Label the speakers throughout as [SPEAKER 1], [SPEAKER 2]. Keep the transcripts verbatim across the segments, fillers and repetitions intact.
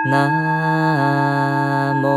[SPEAKER 1] 南无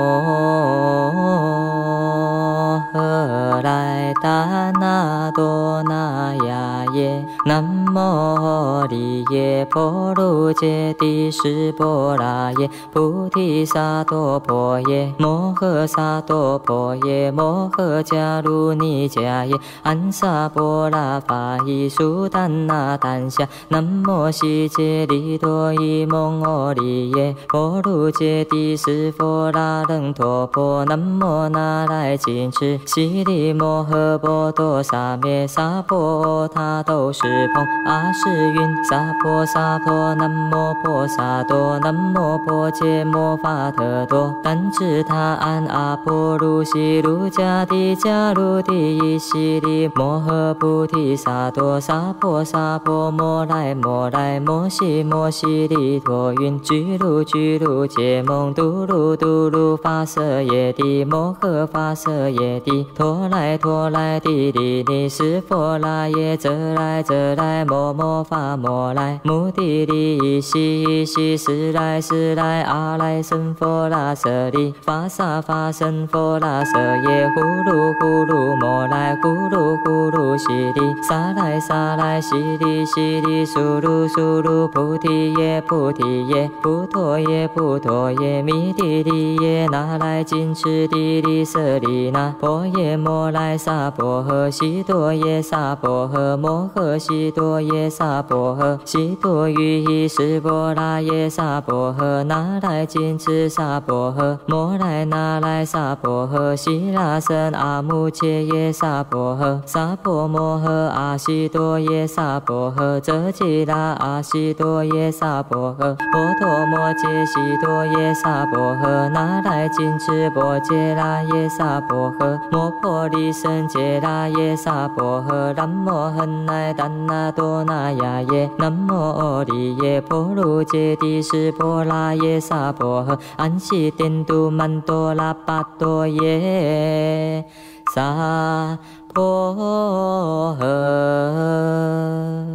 [SPEAKER 1] 何来达那多那呀耶，南无利耶婆卢揭谛室波拉耶，菩提萨埵婆耶，摩诃萨埵婆耶，摩诃迦卢尼迦耶，安萨婆拉法依苏檀那檀夏，南无悉揭利多伊蒙阿利耶，婆卢揭谛室佛拉楞陀婆，南无那来谨墀悉利摩诃波多萨灭萨婆他都是蓬阿是云萨婆萨婆南无婆萨多南无婆伽摩法特多但智他安阿婆卢悉卢迦帝迦卢帝伊悉利摩诃菩提萨埵萨婆萨婆摩来摩来摩悉摩悉利陀云居卢居卢羯蒙嘟噜嘟噜发色耶帝摩诃发色耶帝陀来陀来帝利尼室佛拉耶则来则来摩摩发摩来目的利依悉依悉是来是来阿来僧佛拉舍利发萨发僧佛拉舍耶呼噜呼噜摩来呼噜呼噜悉利萨来萨来悉利悉利苏噜苏噜菩提耶菩提耶菩陀耶菩陀耶弥帝利耶那来谨墀帝利舍利那婆耶摩来萨婆诃悉多耶萨婆诃摩诃悉多耶萨婆诃悉多于依室波拉耶萨婆诃那来谨墀萨婆诃摩来那来萨婆诃悉拉僧阿穆切耶萨婆诃萨婆摩诃阿悉多耶萨婆诃则吉拉阿悉多耶萨婆诃婆陀摩揭悉多耶萨婆诃那来谨墀波揭拉耶萨婆诃摩婆利僧揭拉耶萨婆诃南无恒来怛那多那呀耶南无阿利耶婆卢揭谛室波拉耶萨婆诃安悉颠都曼多拉巴多耶萨婆诃。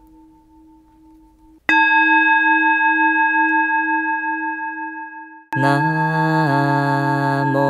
[SPEAKER 1] 南无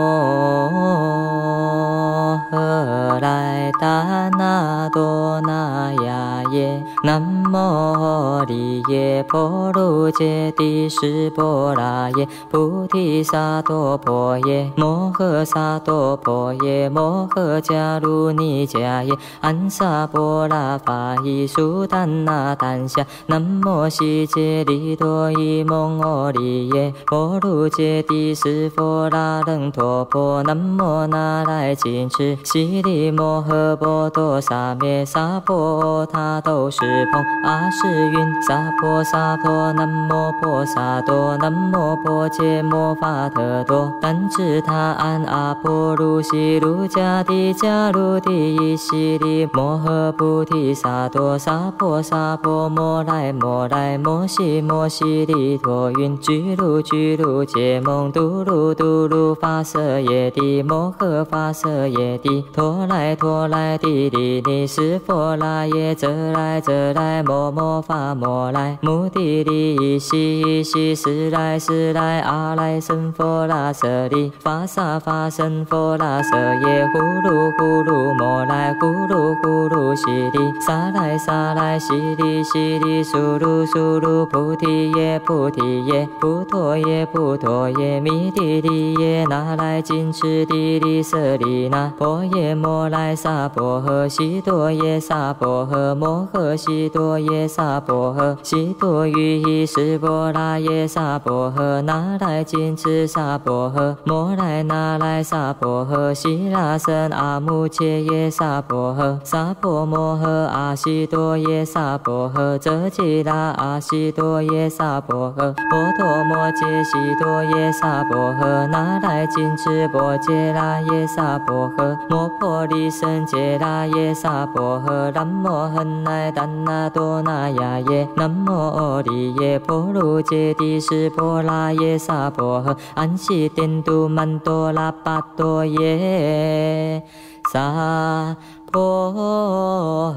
[SPEAKER 1] 何来达那多那呀耶南无利耶婆卢揭谛室波拉耶菩提萨埵婆耶摩诃萨埵婆耶摩诃迦卢尼迦耶安萨婆拉法依苏檀那檀夏南无悉揭利多伊蒙阿利耶婆卢揭谛室佛拉楞陀婆南无那来谨墀悉利摩诃波多萨灭萨婆他都是蓬阿是云萨婆萨婆南无婆萨多南无婆伽摩法特多但智他安阿婆卢悉卢迦帝迦卢帝伊悉利摩诃菩提萨埵萨婆萨婆摩来摩来摩悉摩悉利陀云居卢居卢羯蒙嘟噜嘟噜发色耶帝摩诃发色耶帝陀来陀来帝利尼室佛拉耶则来则来摩摩发摩来目的利依悉依悉是来是来阿来僧佛拉舍利发萨发僧佛拉舍耶呼噜呼噜摩来呼噜呼噜悉利萨来萨来悉利悉利苏噜苏噜菩提耶菩提耶菩陀耶菩陀耶弥帝利耶那来谨墀帝利舍利那婆耶摩来萨婆诃悉多耶萨婆诃摩诃悉多耶萨婆诃悉多于依室波拉耶萨婆诃那来谨墀萨婆诃摩来那来萨婆诃悉拉僧阿穆切耶萨婆诃萨婆摩诃阿悉多耶萨婆诃则吉拉阿悉多耶萨婆诃婆陀摩揭悉多耶萨婆诃那来谨墀波揭拉耶萨婆诃摩婆利僧揭拉耶萨婆诃南无恒来怛那多那呀耶南无阿利耶婆卢揭谛室波拉耶萨婆诃安悉颠都曼多拉巴多耶萨婆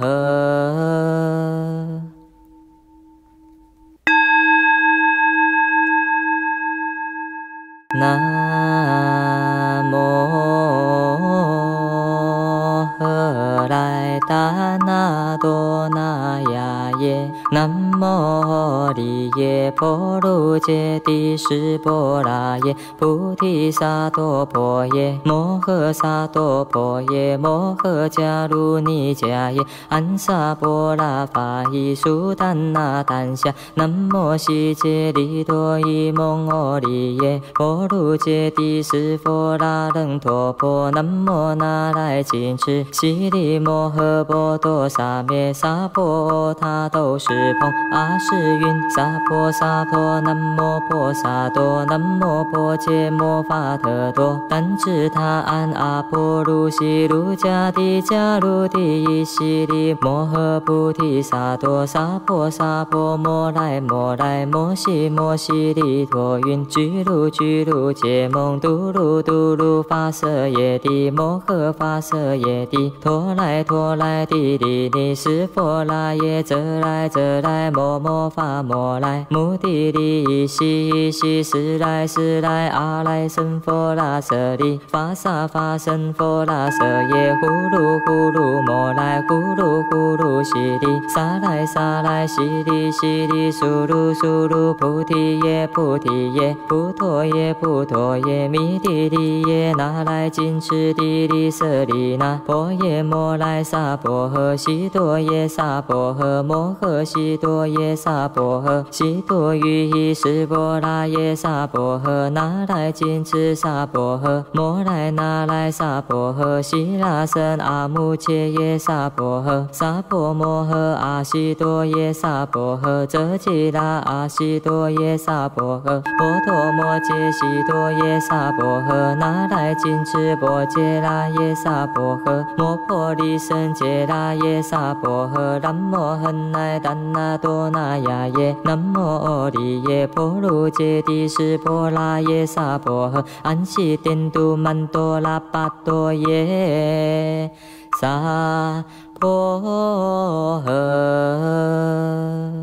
[SPEAKER 1] 诃。 南无何来达那多那呀耶，南无利耶波卢揭谛室波拉耶，菩提萨埵婆耶，摩诃萨埵婆耶，摩诃迦卢尼迦耶，安萨波拉法依苏檀那檀夏，南无悉揭利多伊蒙阿利耶，波卢揭谛室佛拉楞陀婆，南无那来谨墀悉利摩诃波多萨灭萨婆他都是蓬阿是云萨婆萨婆南无婆萨多南无婆伽摩法特多但智他安阿婆卢悉卢迦帝迦卢帝伊悉利摩诃菩提萨埵萨婆萨婆摩来摩来摩悉摩悉利陀云居卢居卢羯蒙嘟噜嘟噜发色耶帝摩诃发色耶帝陀来陀来帝利尼室佛拉耶则来则来摩摩发摩来目的利依悉依悉时来时来阿来僧佛拉舍利发萨发僧佛拉舍耶呼噜呼噜摩来呼噜呼噜悉利萨来萨来悉利悉利苏噜苏噜菩提耶菩提耶菩陀耶菩陀耶弥帝利耶那来谨墀帝利舍利那婆耶摩来萨婆诃悉多耶萨婆诃摩诃悉多耶萨婆诃悉多于依室波拉耶萨婆诃那来谨墀萨婆诃摩来那来萨婆诃悉拉僧阿穆切耶萨婆诃萨婆摩诃阿悉多耶萨婆诃遮吉拉阿悉多耶萨婆诃波陀摩揭悉多耶萨婆诃那来谨墀波揭拉耶萨婆诃摩婆利僧揭拉耶萨婆诃南无恒来怛那多那呀耶南无阿利耶波卢揭谛室波拉耶萨婆诃安悉颠都曼多拉巴多耶萨婆诃。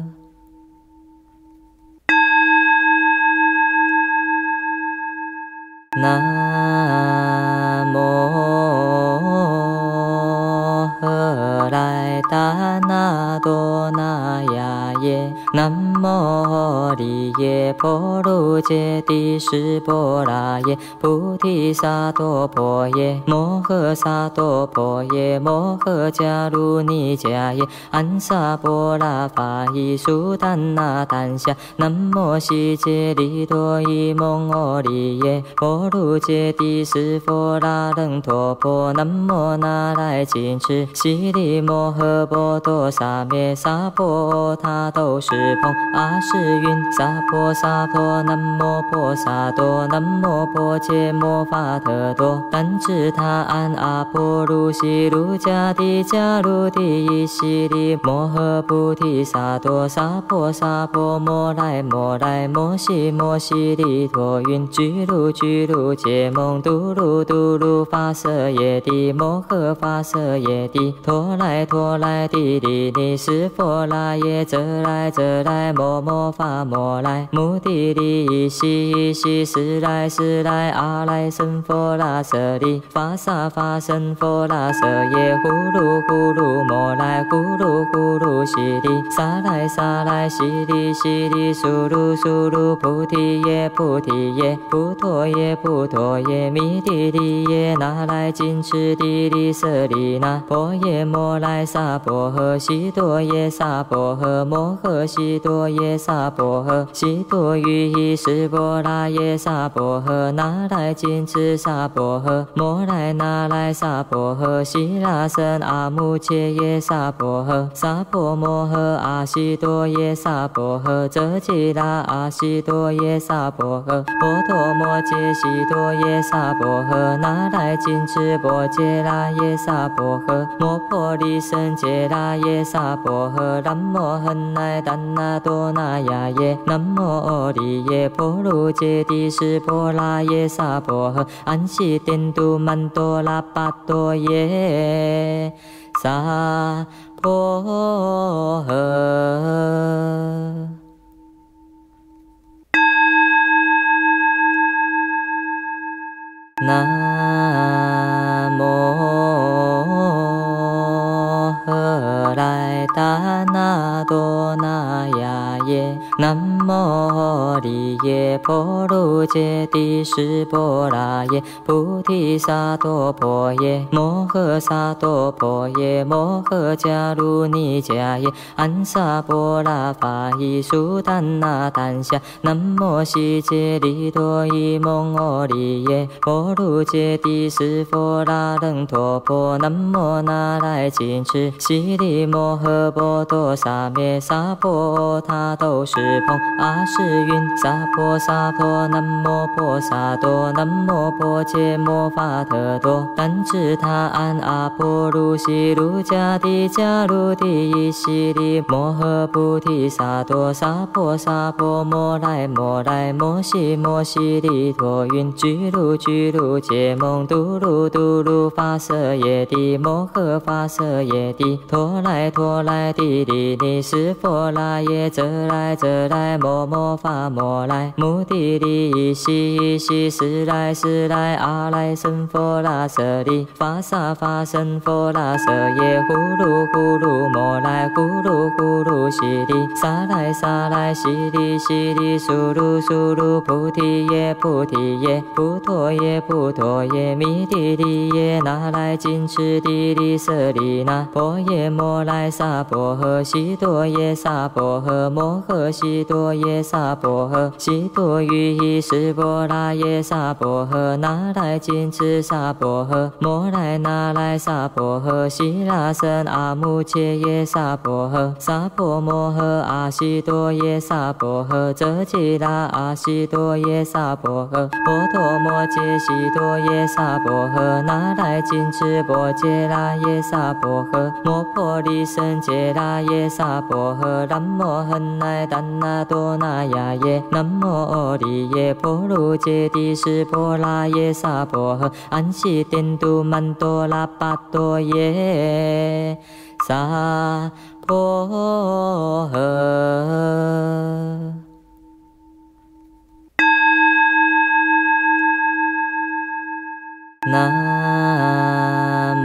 [SPEAKER 1] 南无何来达那多那呀耶南无利耶波卢揭谛室波拉耶菩提萨埵婆耶摩诃萨埵婆耶摩诃迦卢尼迦耶安萨波拉法依苏檀那檀夏南无悉揭利多伊蒙阿利耶波卢揭谛室佛拉楞陀婆南无那来谨墀悉利摩诃波多萨灭萨婆他都是蓬阿是云萨婆萨婆南无婆萨多南无婆伽摩法特多但智他安阿婆卢悉卢迦帝迦卢帝伊悉利摩诃菩提萨埵萨婆萨婆摩来摩来摩悉摩悉利陀云居卢居卢羯蒙嘟噜嘟噜发色耶帝摩诃发色耶帝陀来陀来帝利尼室佛拉耶则来则来摩摩发摩来目的利依悉依悉时来时来阿来僧佛拉舍利发萨发僧佛拉舍耶呼噜呼噜摩来呼噜呼噜悉利萨来萨来悉利悉利苏噜苏噜菩提耶菩提耶菩陀耶菩陀耶弥帝利耶那来谨墀帝利舍利那婆耶摩来萨婆诃悉多耶萨婆诃摩诃悉多耶萨婆诃悉多于依室波拉耶萨婆诃那来谨墀萨婆诃摩来那来萨婆诃悉拉僧阿穆切耶萨婆诃萨婆摩诃阿悉多耶萨婆诃遮吉拉阿悉多耶萨婆诃波陀摩揭悉多耶萨婆诃那来谨墀波揭拉耶萨婆诃摩婆利僧揭拉耶萨婆诃南无恒来怛那多那呀耶南无阿利耶波卢揭谛室波拉耶萨婆诃安悉颠都曼多拉巴多耶萨婆诃。 多那呀耶，南无利耶波卢揭谛室波拉耶，菩提萨埵婆耶，摩诃萨埵婆耶，摩诃迦卢尼迦耶，安萨波拉法依苏丹那丹夏，南无悉揭利多伊蒙阿利耶，波卢揭谛室佛拉楞陀婆，南无那来谨墀悉利摩诃波多萨灭萨婆他都是蓬阿是云萨婆萨婆南无婆萨多南无婆伽摩法特多但智他安阿婆卢悉卢迦帝迦卢帝伊悉利摩诃菩提萨埵萨婆萨婆摩来摩来摩悉摩悉利陀云居卢居卢羯蒙嘟噜嘟噜发色耶帝摩诃发色耶帝陀来陀来帝利尼室佛拉耶则来则来摩摩发摩来目的利依悉依悉是来是来阿来僧佛拉舍利发萨发僧佛拉舍耶呼噜呼噜摩来呼噜呼噜悉利萨来萨来悉利悉利苏噜苏噜菩提耶菩提耶菩陀耶菩陀耶弥帝利耶那来谨墀帝利舍利那婆耶摩来萨婆诃悉多耶萨婆诃摩诃悉多耶萨婆诃悉多于依室波拉耶萨婆诃那来谨墀萨婆诃摩来那来萨婆诃悉拉僧阿穆切耶萨婆诃萨婆摩诃阿悉多耶萨婆诃遮吉拉阿悉多耶萨婆诃波陀摩揭悉多耶萨婆诃那来谨墀波揭拉耶萨婆诃摩婆利僧揭拉耶萨婆诃南无恒来怛那多那呀耶南无阿利耶波卢揭谛室波拉耶萨婆诃安悉颠都曼多拉巴多耶萨婆诃。南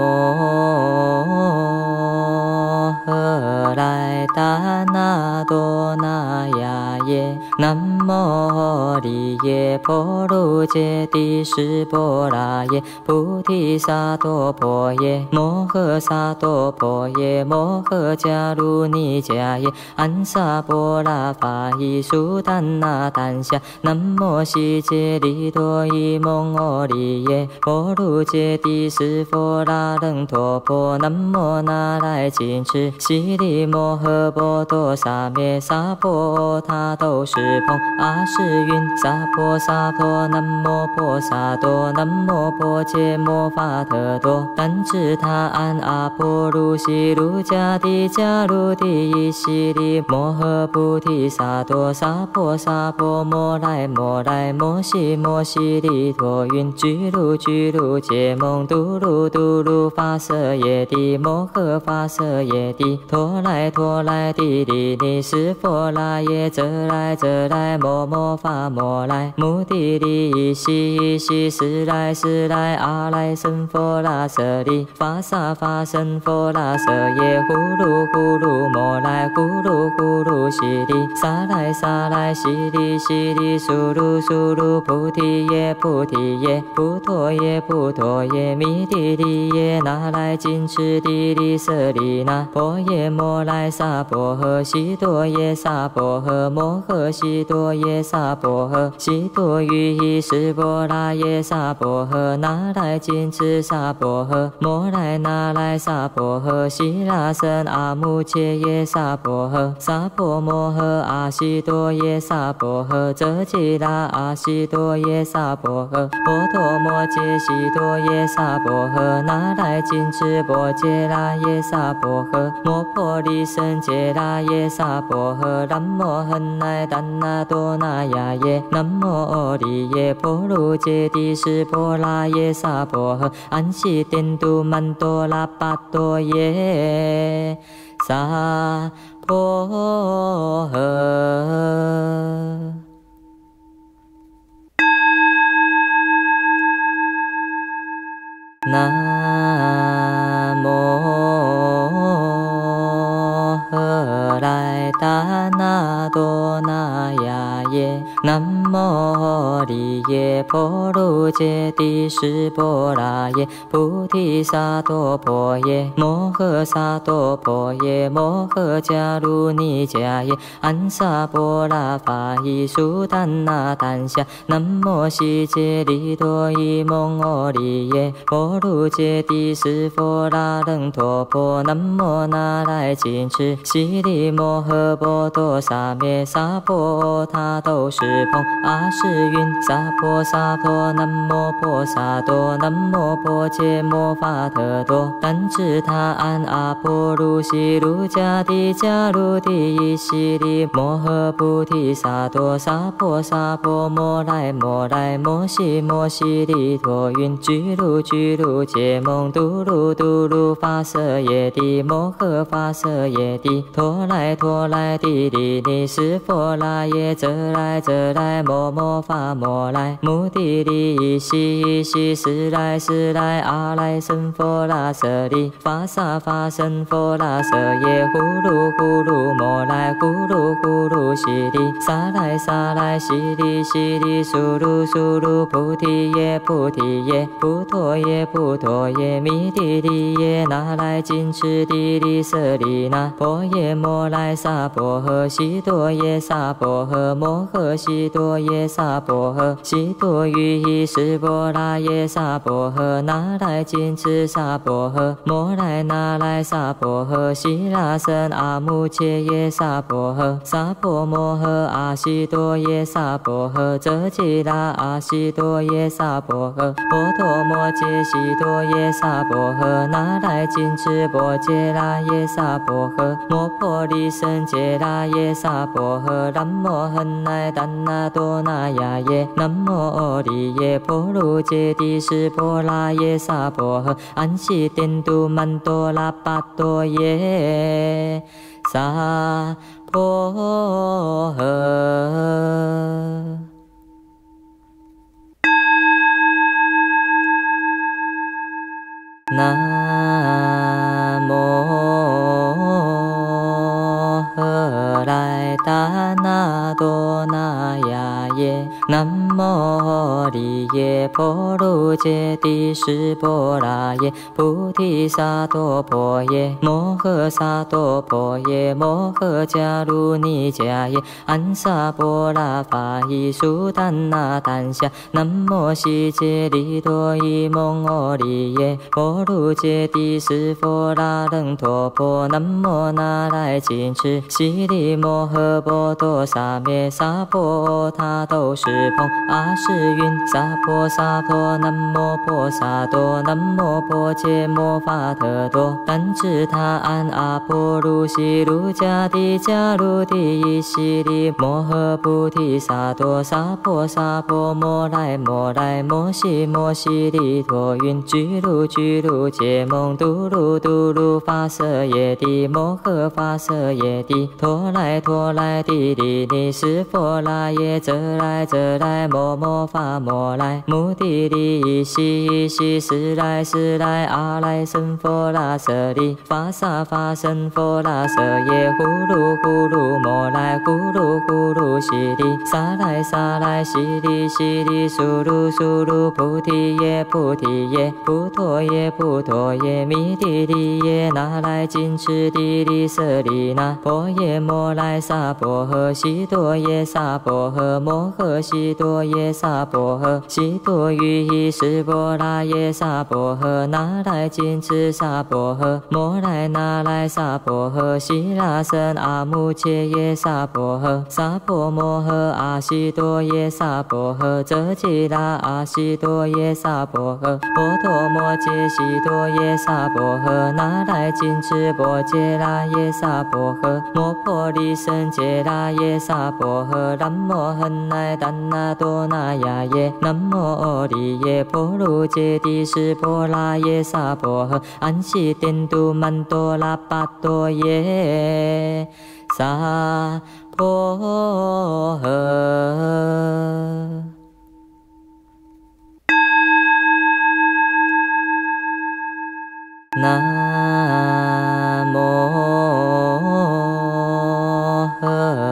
[SPEAKER 1] 无荷来达那多那呀耶南无利耶波卢揭谛室波拉耶菩提萨埵婆耶摩诃萨埵婆耶摩诃迦卢尼迦耶安萨波拉法依苏丹那丹夏南无悉揭利多伊蒙阿利耶波卢揭谛室佛拉楞陀婆南无那来谨墀悉利摩诃波多萨灭萨婆他都是蓬阿是云萨婆萨婆南无婆萨多南无婆伽摩法特多但智他安阿婆卢悉卢迦帝迦卢帝伊悉利摩诃菩提萨埵萨婆萨婆摩来摩来摩悉摩悉利陀云居卢居卢羯蒙嘟噜嘟噜发色耶帝摩诃发色耶帝陀来陀来帝利尼室佛拉耶则来则来摩摩发摩来目的利依悉依悉是来是来阿来僧佛拉舍利发萨发僧佛拉舍耶呼噜呼噜摩来呼噜呼噜悉利萨来萨来悉利悉利苏噜苏噜菩提耶菩提耶菩陀耶菩陀耶弥帝利耶那来谨墀帝利舍利那婆耶摩来萨婆诃悉多耶萨婆诃摩诃悉多耶萨婆诃悉多于依室波拉耶萨婆诃那来谨墀萨婆诃摩来那来萨婆诃悉拉僧阿穆切耶萨婆诃萨婆摩诃阿悉多耶萨婆诃遮吉拉阿悉多耶萨婆诃波陀摩揭悉多耶萨婆诃那来谨墀波揭拉耶萨婆诃摩婆利僧揭拉耶萨婆诃南无恒来怛那多那呀耶南无阿利耶波卢揭谛室波拉耶萨婆诃安悉颠都曼多拉巴多耶萨婆诃。南无荷来来达那多那呀耶，南无利耶波罗揭谛室波拉耶，菩提萨埵婆耶，摩诃萨埵婆耶，摩诃迦卢尼迦耶，安萨波拉法伊苏丹那丹夏，南无悉揭利多伊蒙阿利耶，波罗揭谛室佛拉楞陀婆，南无那来谨墀悉利摩诃波多萨灭萨婆他都是蓬阿是云萨婆萨婆南无婆萨多南无婆伽摩法特多但智他安阿婆卢悉卢迦帝迦卢帝伊悉利摩诃菩提萨埵萨婆萨婆摩来摩来摩悉摩悉利陀云居卢居卢羯蒙嘟噜嘟噜发色耶帝摩诃发色耶帝陀来陀来帝利尼室佛拉耶则来则来摩摩发摩来目的利伊悉伊悉时来时来阿来僧佛拉舍利发萨发僧佛拉舍耶呼噜呼噜摩来呼噜呼噜悉利萨来萨来悉利悉利苏噜苏噜菩提耶菩提耶菩陀耶菩陀耶弥帝利耶那来谨墀帝利舍利那婆耶摩来萨婆诃悉多耶萨婆诃摩诃悉多耶萨婆诃悉多于伊室波拉耶萨婆诃那来谨墀萨婆诃摩来那来萨婆诃悉拉僧阿穆切耶萨婆诃萨婆摩诃阿悉多耶萨婆诃则吉拉阿悉多耶萨婆诃波陀摩揭悉多耶萨婆诃那来谨墀波揭拉耶萨婆诃摩婆利僧揭拉耶萨婆诃南无恒来怛那多那呀耶南无阿利耶波罗揭谛室波拉耶萨婆诃安悉颠都曼多拉巴多耶萨婆诃。南无何来达那多那呀耶南无利耶波罗揭谛室波拉耶菩提萨埵婆耶摩诃萨埵婆耶摩诃迦卢尼迦耶安萨波拉法伊苏丹那丹夏南无悉揭利多伊蒙阿利耶波罗揭谛室佛拉楞陀婆南无那来谨墀悉利摩诃波多萨灭萨婆他都是蓬阿是云萨婆萨婆南无婆萨多南无婆伽摩法特多但智他安阿婆卢悉卢迦帝迦卢帝伊悉利摩诃菩提萨埵萨婆萨婆摩来摩来摩悉摩悉利陀云居卢居卢羯蒙嘟噜嘟噜发色耶帝摩诃发色耶帝陀来陀来帝利尼室佛拉耶则来则来摩摩发摩来目的利伊悉伊悉时来时来阿来僧佛拉舍利发萨发僧佛拉舍耶呼噜呼噜摩来呼噜呼噜悉利萨来萨来悉利悉利苏噜苏噜菩提耶菩提耶菩陀耶菩陀耶弥帝利耶那来谨墀帝利舍利那婆耶摩来萨婆诃悉多耶萨婆诃摩诃悉多耶萨婆诃悉多于伊室波拉耶萨婆诃那来谨墀萨婆诃摩来那来萨婆诃悉拉僧阿穆切耶萨婆诃萨婆摩诃阿悉多耶萨婆诃则吉拉阿悉多耶萨婆诃波陀摩揭悉多耶萨婆诃那来谨墀波揭拉耶萨婆诃摩婆利僧揭拉耶萨婆诃南无恒来怛那多那呀耶南无阿利耶波罗揭谛室波拉耶萨婆诃安悉颠都曼多拉巴多耶萨婆诃。南无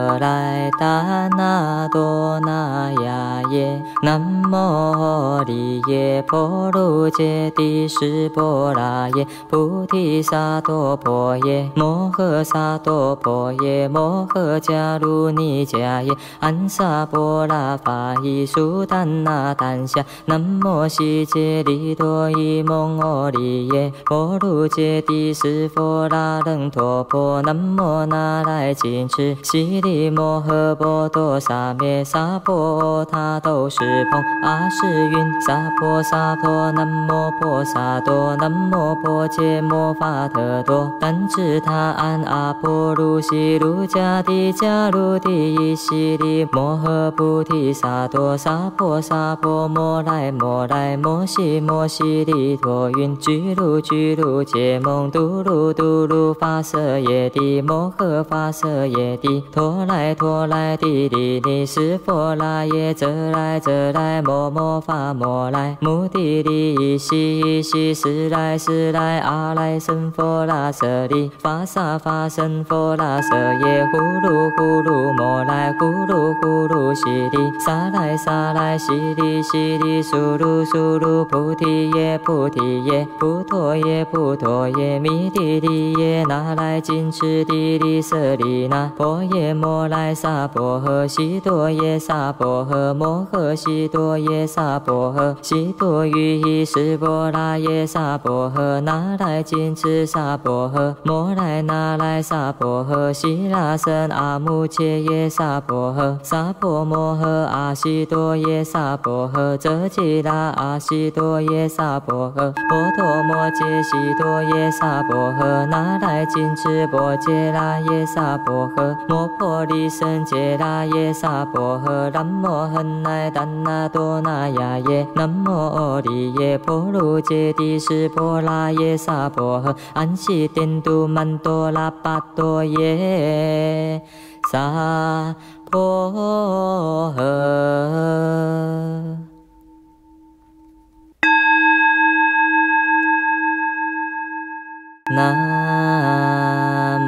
[SPEAKER 1] 来达那多那呀耶，南无利耶波罗揭谛室波拉耶，菩提萨埵婆耶，摩诃萨埵婆耶，摩诃迦卢尼迦耶，安萨波拉法伊苏丹那丹夏，南无悉揭利多伊蒙阿利耶，波罗揭谛室佛拉楞陀婆，南无那来谨墀悉利摩诃波多萨灭萨婆他都是蓬阿是云萨婆萨婆南无婆萨多南无婆伽摩法特多但智他安阿婆卢悉卢迦帝迦卢帝伊悉利摩诃菩提萨埵萨婆萨婆摩来摩来摩悉摩悉利陀云居卢居卢羯蒙嘟噜嘟噜发色耶帝摩诃发色耶帝陀来陀来帝利尼室佛拉耶则来则来摩摩发摩来目的利伊悉伊悉时来时来阿来僧佛拉舍利发萨发僧佛拉舍耶呼噜呼噜摩来呼噜呼噜悉利萨来萨来悉利悉利苏噜苏噜菩提耶菩提耶菩陀耶菩陀耶弥帝利耶那来谨墀帝利舍利那婆耶摩来萨婆诃悉多耶萨婆诃摩诃悉多耶萨婆诃悉多于伊室波拉耶萨婆诃那来谨墀萨婆诃摩来那来萨婆诃悉拉僧阿穆切耶萨婆诃萨婆摩诃阿悉多耶萨婆诃则吉拉阿悉多耶萨婆诃波陀摩揭悉多耶萨婆诃那来谨墀波揭拉耶萨婆诃摩婆利僧揭拉耶萨婆诃南无恒来怛那多那呀耶南无阿利耶波罗揭谛室波拉耶萨婆诃安悉颠都曼多拉巴多耶萨婆诃。南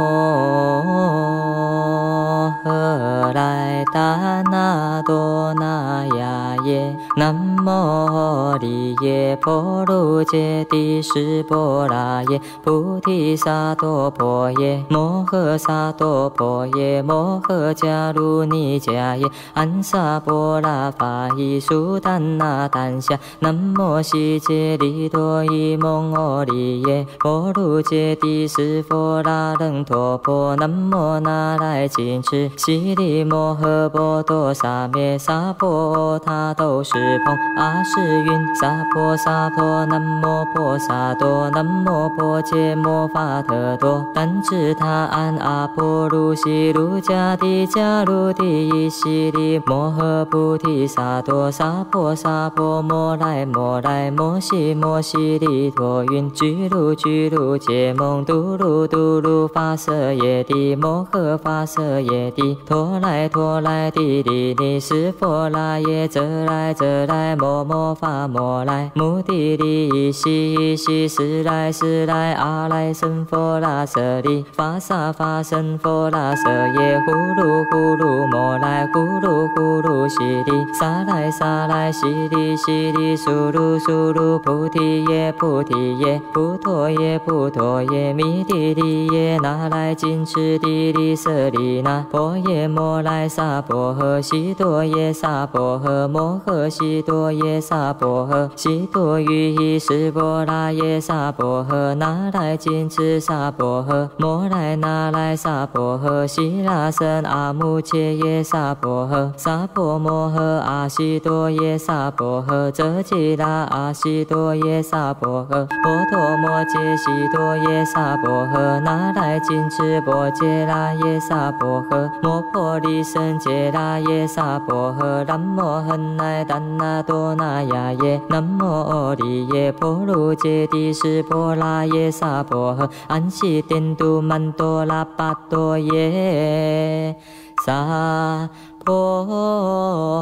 [SPEAKER 1] 无何来达那多那呀耶南无利耶波罗揭谛室波拉耶菩提萨埵婆耶摩诃萨埵婆耶摩诃迦卢尼迦耶安萨波拉法伊苏丹那丹夏南无悉揭利多伊蒙阿利耶波罗揭谛室佛拉楞陀婆南无那来谨墀悉利摩诃波多萨灭萨婆他都是蓬阿是云萨婆萨婆南无婆萨多南无婆伽摩法特多但智他安阿婆卢悉卢迦帝迦卢帝伊悉利摩诃菩提萨埵萨婆萨婆摩来摩来摩悉摩悉利陀云居卢居卢羯蒙嘟噜嘟噜发色耶帝摩诃发色耶帝陀来陀来帝利尼室佛拉耶则来则来摩摩发摩来目的利伊悉伊悉时来时来阿来僧佛拉舍利发萨发僧佛拉舍耶呼噜呼噜摩来呼噜呼噜悉利萨来萨来悉利悉利苏噜苏噜菩提耶菩提耶菩陀耶菩陀耶弥帝利耶那来谨墀帝利舍利那婆耶摩来萨婆诃悉多耶萨婆诃摩诃悉多耶萨婆诃悉多于伊室波拉耶萨婆诃那来谨墀萨婆诃摩来那来萨婆诃悉拉僧阿穆切耶萨婆诃萨婆摩诃阿悉多耶萨婆诃则吉拉阿悉多耶萨婆诃波陀摩揭悉多耶萨婆诃那来谨墀波揭拉耶萨婆诃摩婆利僧揭拉耶萨婆诃南无恒来怛那多那呀耶南无阿利耶波罗揭谛室波拉耶萨婆诃安悉颠都曼多拉巴多耶萨婆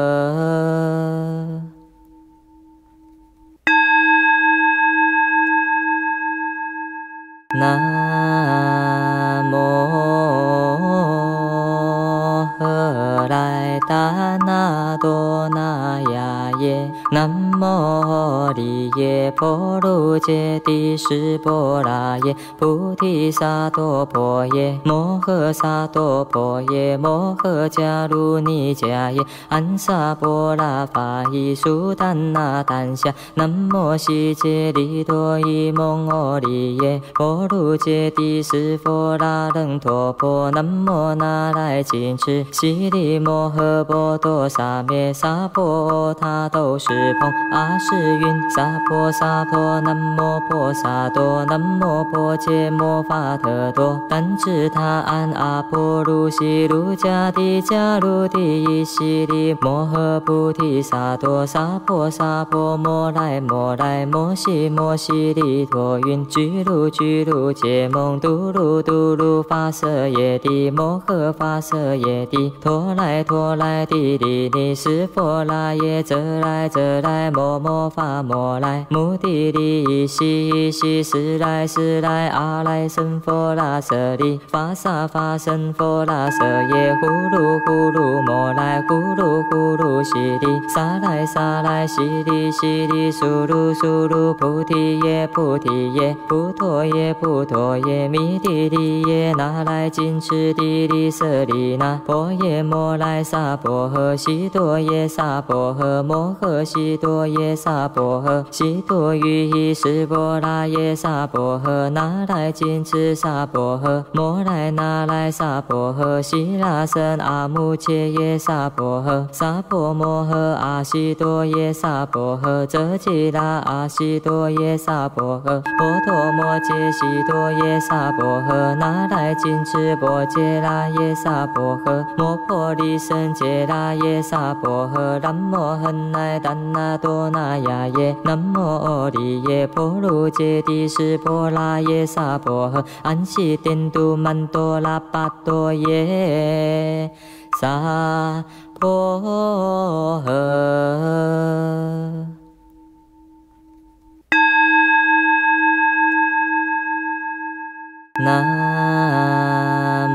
[SPEAKER 1] 诃。南无达那多那呀耶，南无利耶波罗揭谛室波拉耶，菩提萨埵婆耶，摩诃萨埵婆耶，摩诃迦卢尼迦耶，安萨波拉法伊苏丹那丹夏，南无悉揭利多伊蒙阿利耶，波罗揭谛室佛拉楞陀婆，南无那来谨墀悉利摩诃波多萨灭萨婆他都是蓬阿是云萨婆萨婆南无婆萨多南无婆伽摩法特多但智他安阿婆卢悉卢迦帝迦卢帝伊悉利摩诃菩提萨埵萨婆萨婆摩来摩来摩悉摩悉利陀云居卢居卢羯蒙嘟噜嘟噜发色耶帝摩诃发色耶帝陀来陀来帝利尼室佛拉耶则来则来摩摩发摩来目的利伊悉伊悉时来时来阿来僧佛拉舍利发萨发僧佛拉舍耶呼噜呼噜摩来呼噜呼噜悉利萨来萨来悉利悉利苏噜苏噜菩提耶菩提耶菩陀耶菩陀耶弥帝利耶那来谨墀帝利舍利那婆耶摩来萨婆诃悉多耶萨婆诃摩诃悉多耶萨婆诃悉多于伊室波拉耶萨婆诃那来谨墀萨婆诃摩来那来萨婆诃悉拉僧阿穆切耶萨婆诃萨婆摩诃阿悉多耶萨婆诃则吉拉阿悉多耶萨婆诃波陀摩揭悉多耶萨婆诃那来谨墀波揭拉耶萨婆诃摩婆利僧揭拉耶萨婆诃南无恒来怛那多那呀耶南无阿利耶波罗揭谛室波拉耶萨婆诃安悉颠都曼多拉巴多耶萨婆诃。南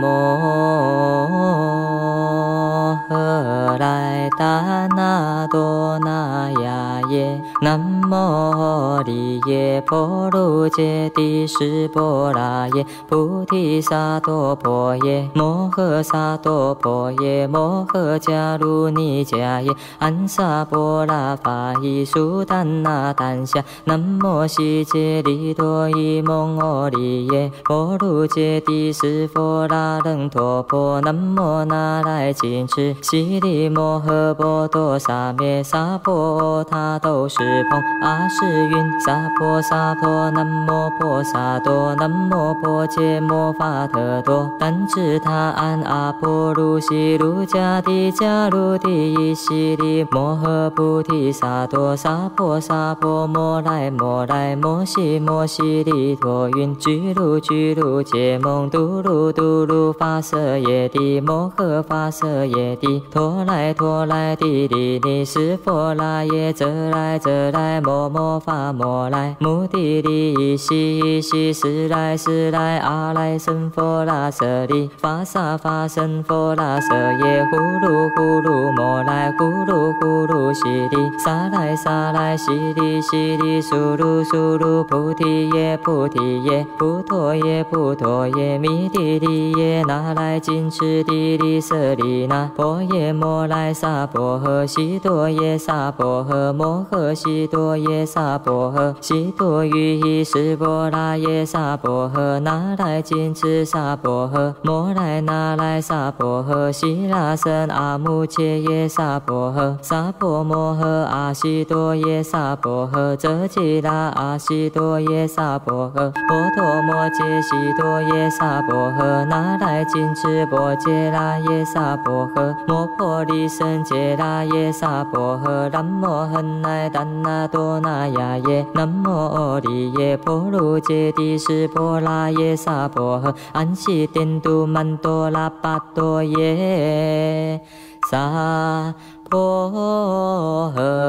[SPEAKER 1] 无何来达那多那呀耶南无利耶波罗揭谛室波拉耶菩提萨埵婆耶摩诃萨埵婆耶摩诃迦卢尼迦耶安萨波拉法伊苏丹那丹夏南无悉揭利多伊蒙阿利耶波罗揭谛室佛拉楞陀婆南无那来谨墀悉利摩诃波多萨灭萨婆他都是蓬阿是云萨婆萨婆南无婆萨多南无婆伽摩法特多但智他安阿婆卢悉卢迦帝迦卢帝伊悉利摩诃菩提萨埵萨婆萨婆摩来摩来摩悉摩悉利陀云居卢居卢羯蒙嘟噜嘟噜发色耶帝摩诃发色耶帝陀来陀来帝利尼室佛拉耶则来则来摩摩发摩来目的利伊悉伊悉时来时来阿来僧佛拉舍利发萨发僧佛拉舍耶呼噜呼噜摩来呼噜呼噜悉利萨来萨来悉利悉利苏噜苏噜菩提耶菩提耶菩陀耶菩陀耶弥帝利耶那来谨墀帝利舍利那婆耶摩来萨婆诃悉多耶萨婆诃摩诃悉多耶萨婆诃悉多于伊室波拉耶萨婆诃那来谨墀萨婆诃摩来那来萨婆诃悉拉僧阿穆切耶萨婆诃萨婆摩诃阿悉多耶萨婆诃则吉拉阿悉多耶萨婆诃波陀摩揭悉多耶萨婆诃那来谨墀波揭拉耶萨婆诃摩婆利僧揭拉耶萨婆诃南无恒来怛那多那呀耶南无阿利耶波罗揭谛室波拉耶萨婆诃安悉颠都曼多拉巴多耶萨婆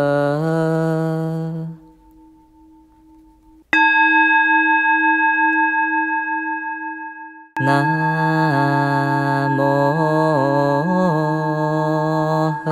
[SPEAKER 1] 诃。南无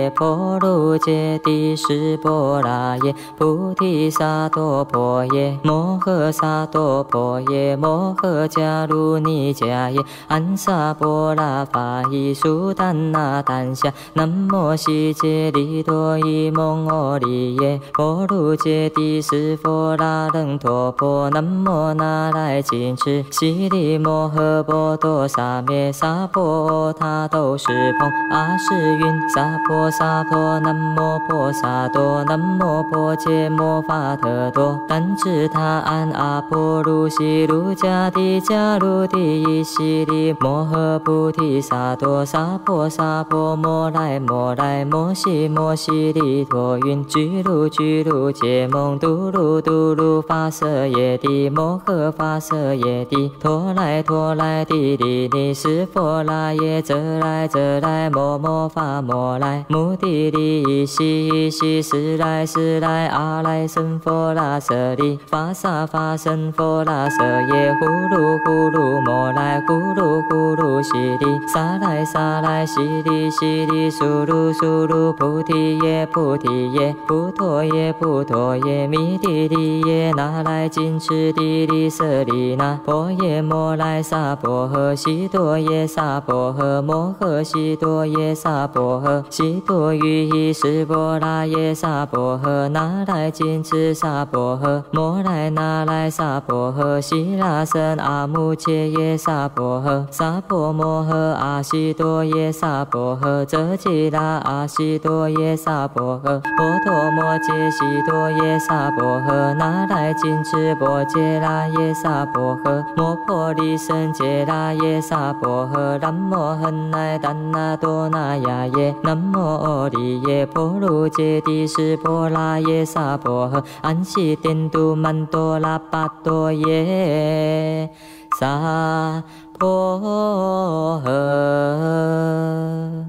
[SPEAKER 1] 耶婆卢揭帝释波拉耶菩提萨埵婆耶摩诃萨埵婆耶摩诃迦卢尼迦耶安萨波拉法伊苏丹那丹夏南无悉揭利多伊蒙阿利耶婆卢揭帝释佛拉楞陀婆南无那来谨墀悉利摩诃波多萨灭萨婆他都是蓬阿是云萨婆萨婆南无婆萨多南无婆伽摩法特多但智他安阿婆卢悉卢迦帝迦卢帝伊悉利摩诃菩提萨埵萨婆萨婆摩来摩来摩悉摩悉利陀云居卢居卢羯蒙嘟噜嘟噜发色耶帝摩诃发色耶帝陀来陀来帝利尼释佛拉耶则来则来摩摩发摩来目的利依悉依悉是来是来阿来僧佛拉舍利发萨发僧佛拉舍耶呼噜呼噜摩来呼噜呼噜悉利萨来萨来悉利悉利苏噜苏噜菩提耶菩提耶菩陀耶菩陀耶弥帝利耶那来谨墀帝利舍利那婆耶摩来萨婆诃悉多耶萨婆诃摩诃悉多耶萨婆诃悉多于依释波拉耶萨婆诃那来谨墀萨婆诃摩来那来萨婆诃悉拉僧阿穆切耶萨婆诃萨婆摩诃阿悉多耶萨婆诃则吉拉阿悉多耶萨婆诃婆陀摩揭悉多耶萨婆诃那来谨墀波揭拉耶萨婆诃摩婆利僧揭拉耶萨婆诃南无恒来怛那多那亚耶南无阿利耶婆卢揭帝释波拉耶萨婆诃安悉颠都曼多拉巴多耶萨婆诃。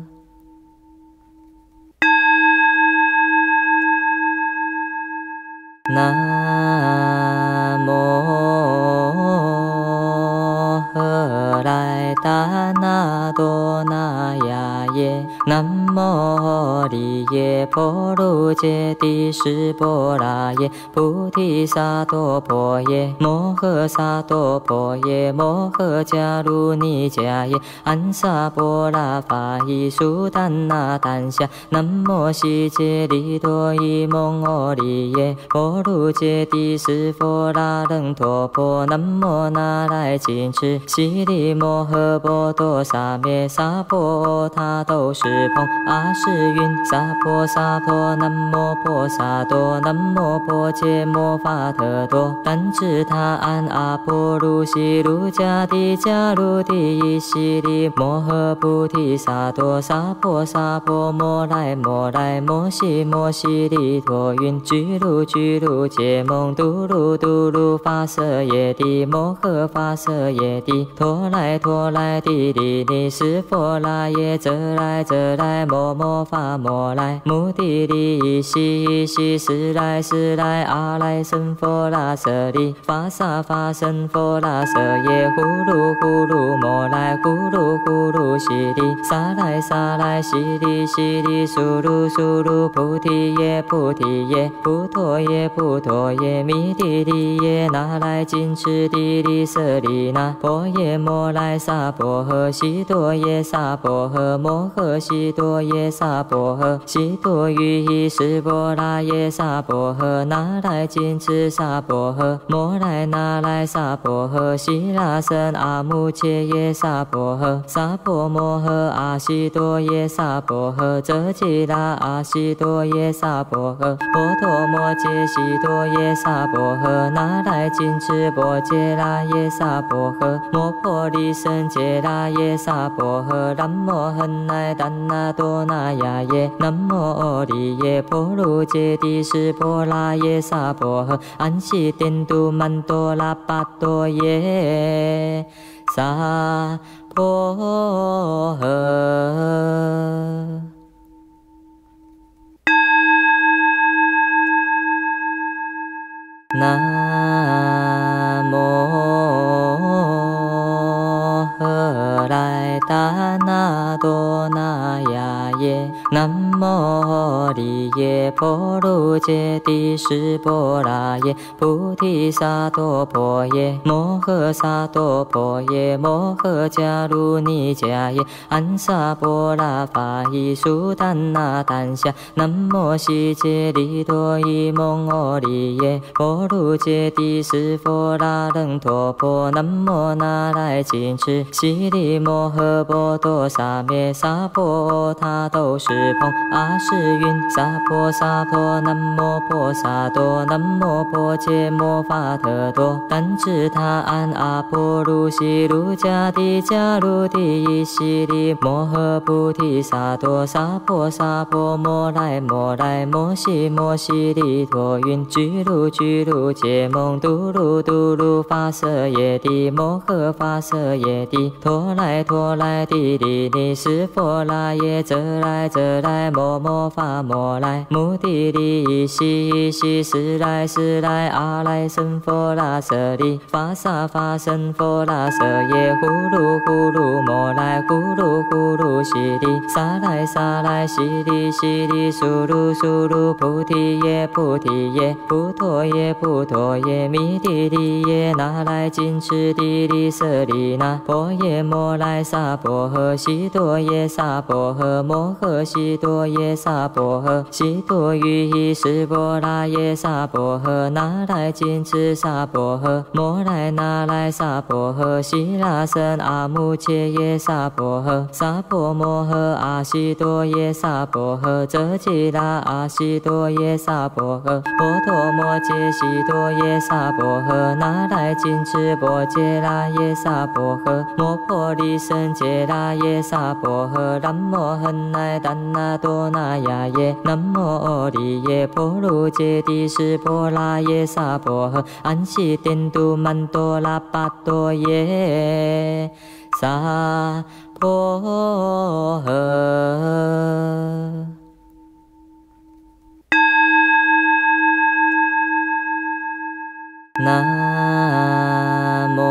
[SPEAKER 1] 南无何来达那多那亚耶南无阿利耶婆卢揭帝释波拉耶菩提萨埵婆耶摩诃萨埵婆耶摩诃迦卢尼迦耶安萨波拉法伊苏丹那丹夏南无悉揭利多伊蒙阿利耶婆卢揭帝释佛拉楞陀婆南无那来谨墀悉利摩诃波多萨灭萨婆他都是蓬阿是云萨婆萨婆南无婆萨多南无婆伽摩法特多但智他安阿婆卢悉卢迦帝迦卢帝伊悉利摩诃菩提萨埵萨婆萨婆摩来摩来摩悉摩悉利陀云居卢居卢羯蒙嘟噜嘟噜发色耶帝摩诃发色耶帝陀来陀来帝利尼释佛拉耶则来则来摩摩发摩来目的利依悉依悉是来是来阿来僧佛拉舍利发萨发僧佛拉舍耶呼噜呼噜摩来呼噜呼噜悉利萨来萨来悉利悉利苏噜苏噜菩提耶菩提耶菩陀耶菩陀耶弥帝利耶那来谨墀帝利舍利那婆耶摩来萨婆诃悉多耶萨婆诃摩诃悉多耶萨婆诃悉多于依释波拉耶萨婆诃那来谨墀萨婆诃摩来那来萨婆诃悉拉僧阿穆切耶萨婆诃萨婆摩诃阿悉多耶萨婆诃则吉拉阿悉多耶萨婆诃婆陀摩揭悉多耶萨婆诃那来谨墀波揭拉耶萨婆诃摩婆利僧揭拉耶萨婆诃南无恒来怛那多那亚耶南无阿利耶婆卢揭帝释波拉耶萨婆诃安悉颠都曼多拉巴多耶萨婆诃。南无何来达那多那亚耶南无耶婆卢揭帝释波拉耶菩提萨埵婆耶摩诃萨埵婆耶摩诃迦卢尼迦耶安萨波拉法伊苏丹那丹夏南无悉揭利多伊蒙阿利耶婆卢揭帝释佛拉楞陀婆南无那来谨墀悉利摩诃波多萨灭萨婆他都是蓬阿是云萨婆萨婆南无婆萨多南无婆伽摩法特多但智他安阿婆卢悉卢迦帝迦卢帝伊悉利摩诃菩提萨埵萨婆萨婆摩来摩来摩悉摩悉利陀云居卢居卢羯蒙嘟噜嘟噜发色耶帝摩诃发色耶帝陀来陀来帝利尼释佛拉耶则来则来摩摩发摩来目的利依悉依悉是来是来阿来僧佛拉舍利发萨发僧佛拉舍耶呼噜呼噜摩来呼噜呼噜悉利萨来萨来悉利悉利苏噜苏噜菩提耶菩提耶菩陀耶菩陀耶弥帝利耶那来谨墀帝利舍利那婆耶摩来萨婆诃悉多耶萨婆诃摩诃悉多耶萨婆诃悉多于依释波拉耶萨婆诃那来谨墀萨婆诃摩来那来萨婆诃悉拉僧阿穆切耶萨婆诃萨婆摩诃阿悉多耶萨婆诃遮吉拉阿悉多耶萨婆诃波陀摩揭悉多耶萨婆诃那来谨墀波揭拉耶萨婆诃摩婆利僧揭拉耶萨婆诃南无恒奈丹那多那呀耶南无阿利耶婆卢揭帝释波拉耶萨婆诃安悉颠都曼多拉巴多耶萨婆诃。南无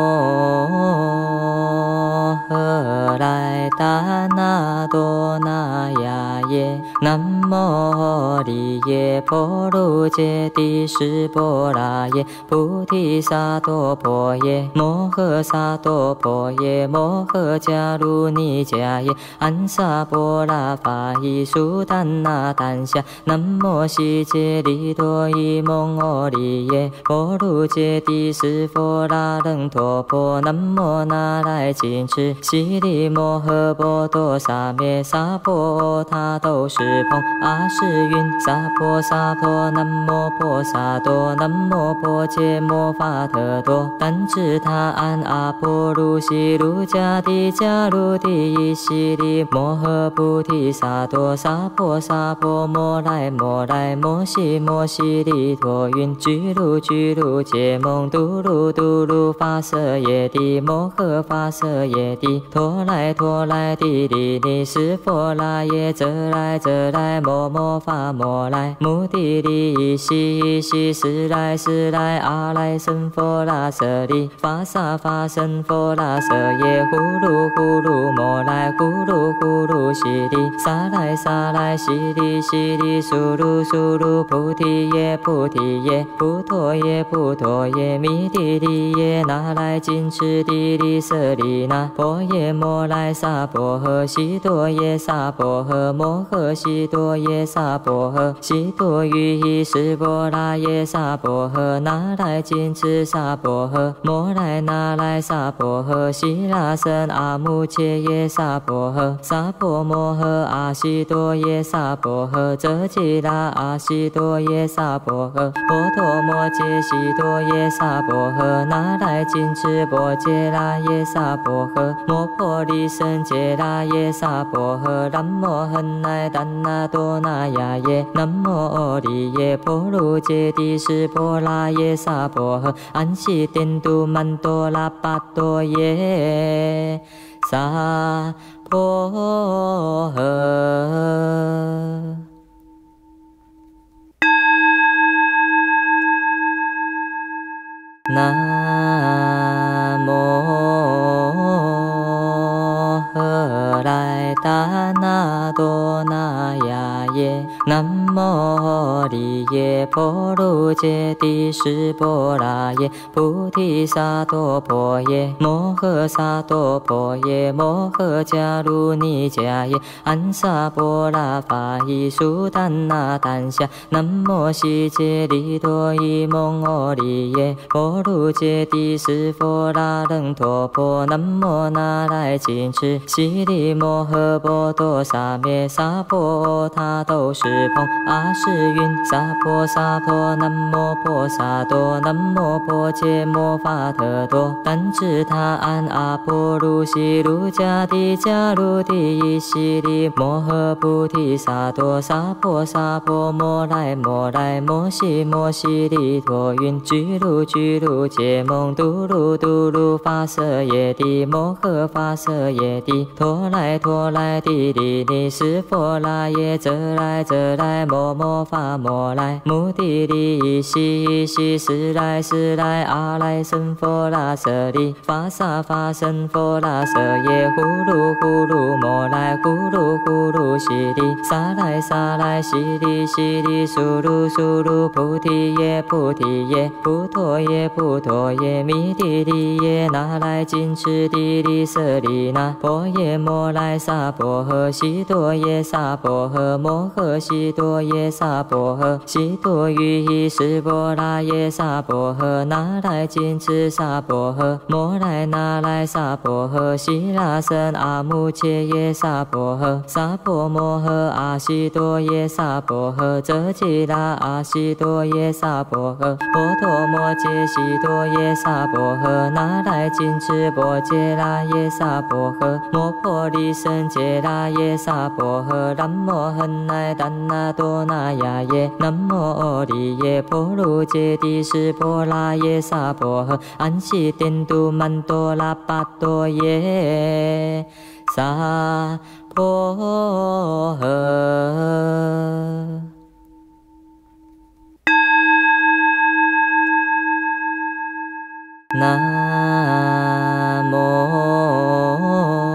[SPEAKER 1] 荷来达那多那呀耶南无阿利耶婆卢揭帝释波拉耶菩提萨埵婆耶摩诃萨埵婆耶摩诃迦卢尼迦耶安萨波拉法伊苏丹那丹夏南无悉揭利多伊蒙阿利耶婆卢揭帝释佛拉楞陀婆南无那来谨墀悉利摩诃波多萨灭萨婆他都是蓬阿是云萨婆萨婆南无婆萨多南无婆伽摩法特多但智他安阿婆卢悉卢迦帝迦卢帝伊悉利摩诃菩提萨埵萨婆萨婆摩来摩来摩悉摩悉利陀云居卢居卢羯蒙嘟噜嘟噜发色耶帝摩诃发色耶帝陀来陀来帝利尼释佛拉耶则来则来摩摩发摩来目的利依悉依悉是来是来阿来僧佛拉舍利发萨发僧佛拉舍耶呼噜呼噜摩来呼噜呼噜悉利萨来萨来悉利悉利苏噜苏噜菩提耶菩提耶菩陀耶菩陀耶弥帝利耶那来谨墀帝利舍利那婆耶摩来萨婆诃悉多耶萨婆诃摩诃悉多耶萨婆诃悉多于依释波拉耶萨婆诃那来谨墀萨婆诃摩来那来萨婆诃悉拉僧阿穆切耶萨婆诃萨婆摩诃阿悉多耶萨婆诃遮吉拉阿悉多耶萨婆诃波陀摩揭悉多耶萨婆诃那来谨墀波揭拉耶萨婆诃摩婆利僧揭拉耶萨婆诃南无恒奈丹那多那呀耶南无阿利耶婆卢揭帝释波拉耶萨婆诃安悉颠都曼多拉巴多耶萨婆诃。南无荷来达那多那呀耶南无利耶波罗揭谛室波拉耶菩提萨埵婆耶摩诃萨埵婆耶摩诃迦卢尼迦耶安萨波拉法伊苏丹那丹夏南无悉揭利多伊蒙阿利耶波罗揭谛室佛拉楞陀婆南无那来谨墀悉利摩诃波多萨灭萨婆他都是蓬阿是云萨婆萨婆南无婆萨多南无婆伽摩法特多但智他安阿婆卢悉卢迦帝迦卢帝伊悉利摩诃菩提萨埵萨婆萨婆摩来摩来摩悉摩悉利陀云居卢居卢羯蒙嘟噜嘟噜发色耶帝摩诃发色耶帝陀来陀来帝利尼室佛拉耶则来则来摩摩发摩来目的利伊悉伊悉时来时来阿来僧佛拉舍利发萨发僧佛拉舍耶呼噜呼噜摩来呼噜呼噜悉利萨来萨来悉利悉利苏噜苏噜菩提耶菩提耶菩陀耶菩陀耶弥帝利耶那来谨墀帝利舍利那婆耶摩来萨婆诃悉多耶萨婆诃摩诃悉多耶萨婆诃悉多于伊室波拉耶萨婆诃那来谨墀萨婆诃摩来那来萨婆诃悉拉僧阿穆切耶萨婆诃萨婆摩诃阿悉多耶萨婆诃则吉拉阿悉多耶萨婆诃波陀摩揭悉多耶萨婆诃那来谨墀波揭拉耶萨婆诃摩婆利僧揭拉耶萨婆诃南无恒奈丹那多那呀耶南无阿利耶波罗揭谛室波拉耶萨婆诃安悉颠都曼多拉巴多耶萨婆诃。南无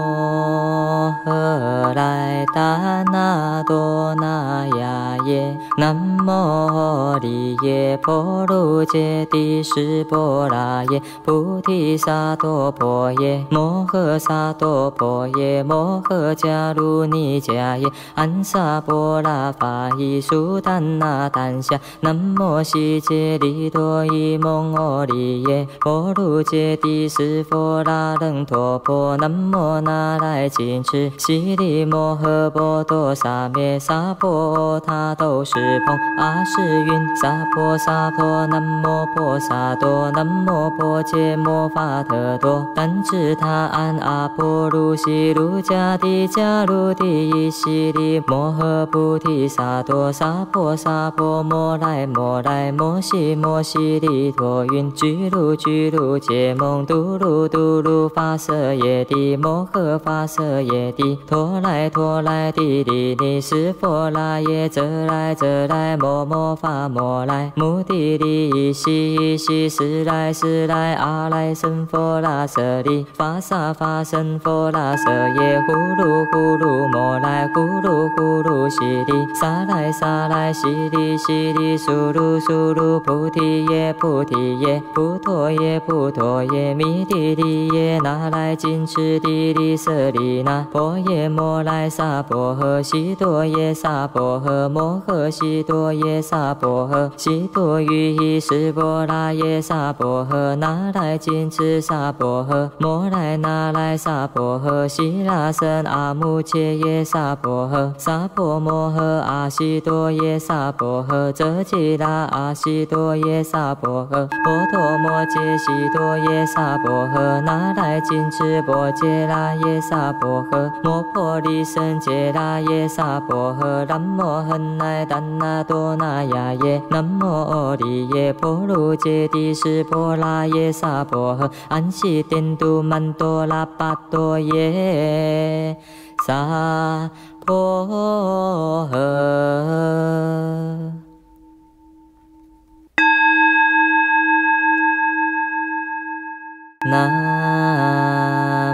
[SPEAKER 1] 荷来达那多那呀耶南无利耶波罗揭谛室波拉耶菩提萨埵婆耶摩诃萨埵婆耶摩诃迦卢尼迦耶安萨波拉法伊苏丹那丹夏南无悉揭利多伊蒙阿利耶波罗揭谛室佛拉楞陀婆南无那来谨墀悉利摩诃波多萨灭萨婆他都是蓬阿是云萨婆萨婆南无婆萨多南无婆伽摩法特多但智他安阿婆卢悉卢迦帝迦卢帝伊悉利摩诃菩提萨埵萨婆萨婆摩来摩来摩悉摩悉利陀云居卢居卢羯蒙嘟噜嘟噜发色耶帝摩诃发色耶帝陀来陀来帝利尼室佛拉耶则来则来摩摩发摩来目的利伊悉伊悉时来时来阿来僧佛拉舍利发萨发僧佛拉舍耶呼噜呼噜摩来呼噜呼噜悉利萨来萨来悉利悉利苏噜苏噜菩提耶菩提耶菩陀耶菩陀耶弥帝利耶那来谨墀帝利舍利那婆耶摩来萨婆诃悉多耶萨婆诃摩诃悉多耶萨婆诃悉多于伊室波拉耶萨婆诃那来谨墀萨婆诃摩来那来萨婆诃悉拉僧阿穆切耶萨婆诃萨婆摩诃阿悉多耶萨婆诃则吉拉阿悉多耶萨婆诃波陀摩揭悉多耶萨婆诃那来谨墀波揭拉耶萨婆诃摩婆利僧揭拉耶萨婆诃南无恒奈丹那多那呀耶南无阿利耶波罗揭谛室波拉耶萨婆诃安悉颠都曼多拉巴多耶萨婆诃。南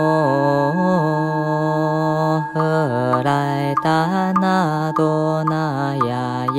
[SPEAKER 1] 无荷来达那多那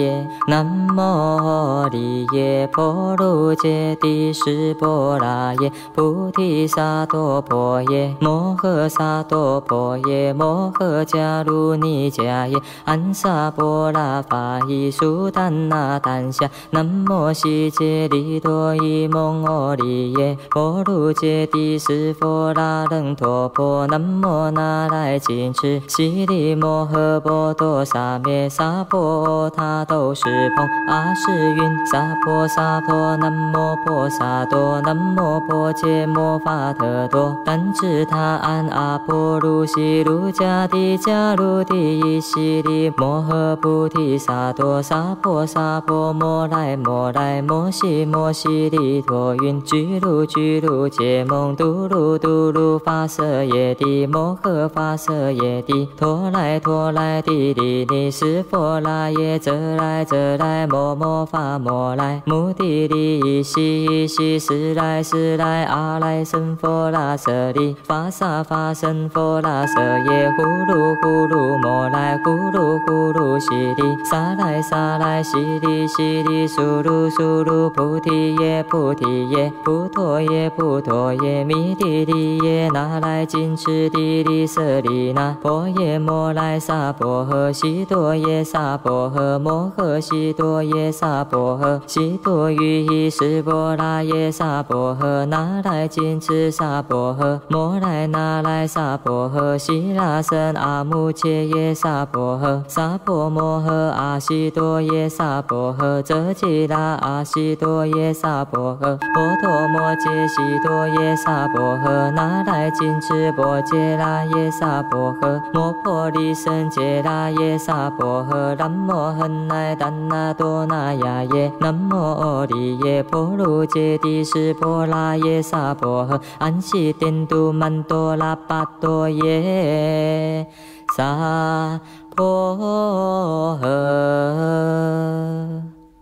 [SPEAKER 1] 耶，南无利耶波罗揭谛室波拉耶，菩提萨埵婆耶，摩诃萨埵婆耶，摩诃迦卢尼迦耶，安萨波拉法伊苏丹那丹夏，南无悉揭利多伊蒙阿利耶，波罗揭谛室佛拉楞陀婆，南无那来谨墀悉利摩诃波多萨灭萨婆他都是蓬阿是云萨婆萨婆南无婆萨多南无婆伽摩法特多但智他安阿婆卢悉卢迦帝迦卢帝伊悉利摩诃菩提萨埵萨婆萨婆摩来摩来摩悉摩悉利陀云居卢居卢羯蒙嘟噜嘟噜发色耶帝摩诃发色耶帝陀来陀来帝利尼室佛拉耶则来则来摩摩发摩来目的利伊悉伊悉时来时来阿来僧佛拉舍利发萨发僧佛拉舍耶呼噜呼噜摩来呼噜呼噜悉利萨来萨来悉利悉利苏噜苏噜菩提耶菩提耶菩陀耶菩陀耶弥帝利耶那来谨墀帝利舍利那婆耶摩来萨婆诃悉多耶萨婆诃摩诃悉多耶萨婆诃悉多于伊室波拉耶萨婆诃那来谨墀萨婆诃摩来那来萨婆诃悉拉僧阿穆切耶萨婆诃萨婆摩诃阿悉多耶萨婆诃则吉拉阿悉多耶萨婆诃波陀摩揭悉多耶萨婆诃那来谨墀波揭拉耶萨婆诃摩婆利僧揭拉耶萨婆诃南无恒来怛那多那亚耶南无阿利耶波罗揭谛室波拉耶萨婆诃安悉颠都曼多拉巴多耶萨婆诃。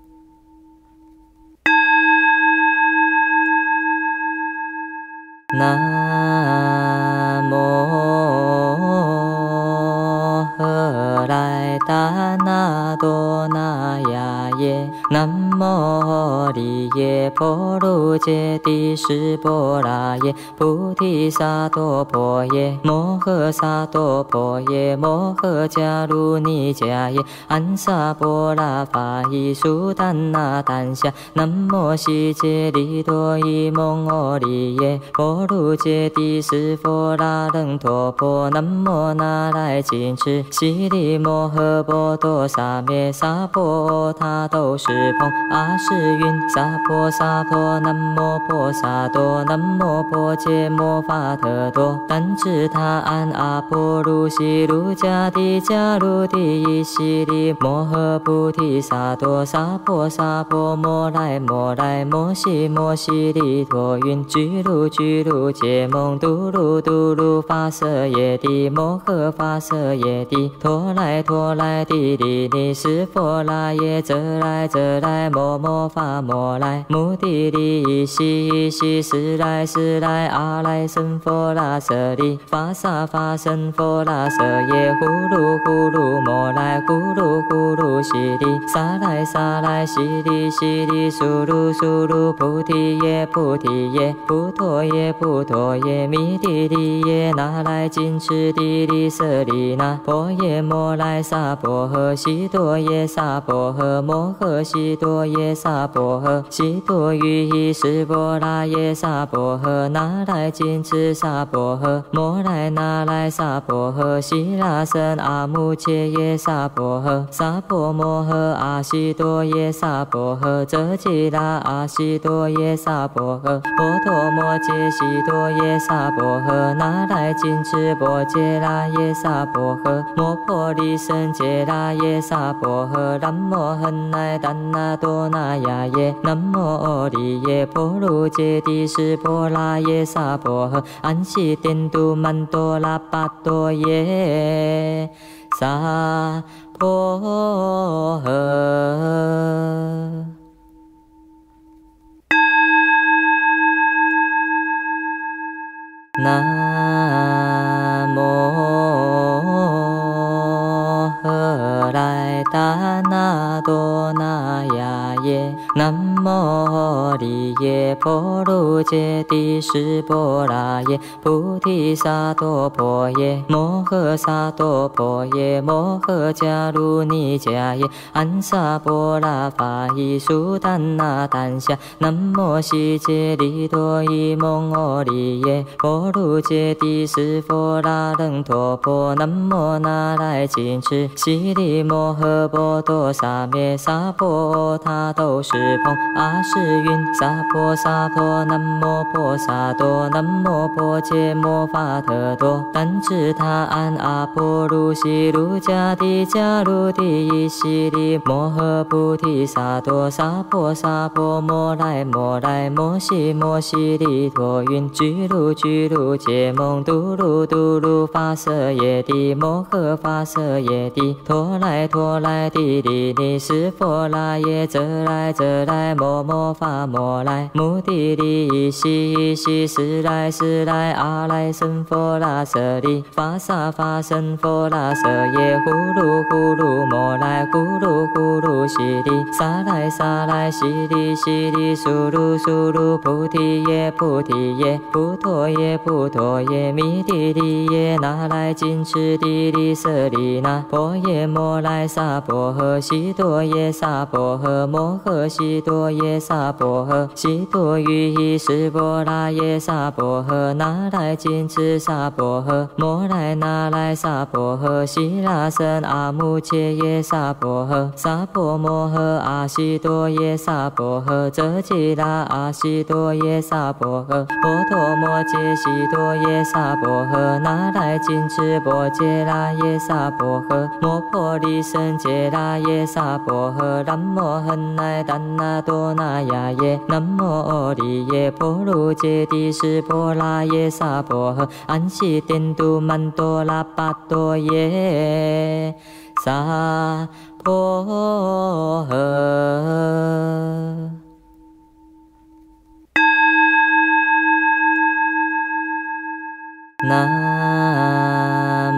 [SPEAKER 1] 南无何来达那多那亚耶南无利耶波罗揭谛室波拉耶菩提萨埵婆耶摩诃萨埵婆耶摩诃迦卢尼迦耶安萨波拉法伊苏丹那丹夏南无悉揭利多伊蒙阿利耶波罗揭谛室佛拉楞陀婆南无那来谨墀悉利摩诃波多萨灭萨婆他都是蓬阿是云萨婆萨婆南无婆萨多南无婆伽摩法特多但智他安阿婆卢悉卢迦帝迦卢帝伊悉利摩诃菩提萨埵萨婆萨婆摩来摩来摩悉摩悉利陀云居卢居卢羯蒙嘟噜嘟噜发色耶帝摩诃发色耶帝陀来陀来帝利尼室佛拉耶则来则来摩摩发摩来目的利伊悉伊悉时来时来阿来僧佛拉舍利发萨发僧佛拉舍耶呼噜呼噜摩来呼噜呼噜悉利萨来萨来悉利悉利苏噜苏噜菩提耶菩提耶菩陀耶菩陀耶弥帝利耶那来谨墀帝利舍利那婆耶摩来萨婆诃悉多耶萨婆诃摩诃悉多耶萨婆诃悉多于伊室波拉耶萨婆诃那来谨墀萨婆诃摩来那来萨婆诃悉拉僧阿穆切耶萨婆诃萨婆摩诃阿悉多耶萨婆诃则吉拉阿悉多耶萨婆诃波陀摩揭悉多耶萨婆诃那来谨墀波揭拉耶萨婆诃摩婆利僧揭拉耶萨婆诃南无恒来怛那多那亚耶南无阿利耶波罗揭谛室波拉耶萨婆诃安悉颠都曼多拉巴多耶萨婆诃。南无何来达那萨多那呀耶，南无利耶波罗揭谛湿婆拉耶，菩提萨埵婆耶，摩诃萨埵婆耶，摩诃迦卢尼迦耶，安萨婆拉法伊苏檀那檀夏，南无悉揭利多伊蒙阿利耶，波罗揭谛湿婆拉楞陀婆，南无那来谨墀悉利摩诃波多萨灭萨婆他都是蓬阿是云萨婆萨婆南无婆萨多南无婆伽摩法特多但智他安阿婆卢悉卢迦帝迦卢帝伊悉利摩诃菩提萨埵萨婆萨婆摩来摩来摩悉摩悉利陀云居卢居卢羯蒙嘟噜嘟噜发色耶帝摩诃发色耶帝陀来陀来帝利尼湿婆拉耶则来则来摩摩发摩来目的利伊悉伊悉是来是来阿来僧佛拉舍利发萨发僧佛拉舍耶呼噜呼噜摩来呼噜呼噜悉利萨来萨来悉利悉利苏噜苏噜菩提耶菩提耶菩陀耶菩陀耶弥帝利耶那来谨墀帝利舍利那婆耶摩来萨婆诃悉多耶萨婆诃摩诃悉多耶萨婆诃悉多于伊湿婆拉耶萨婆诃那来谨墀萨婆诃摩来那来萨婆诃悉拉僧阿穆切耶萨婆诃萨婆摩诃阿悉多耶萨婆诃则吉拉阿悉多耶萨婆诃波陀摩揭悉多耶萨婆诃那来谨墀波揭拉耶萨婆诃摩婆利僧揭拉耶萨婆诃南无恒来怛那多那呀耶南无阿利耶波罗揭谛湿婆拉耶萨婆诃安悉颠都曼多拉巴多耶萨婆诃。南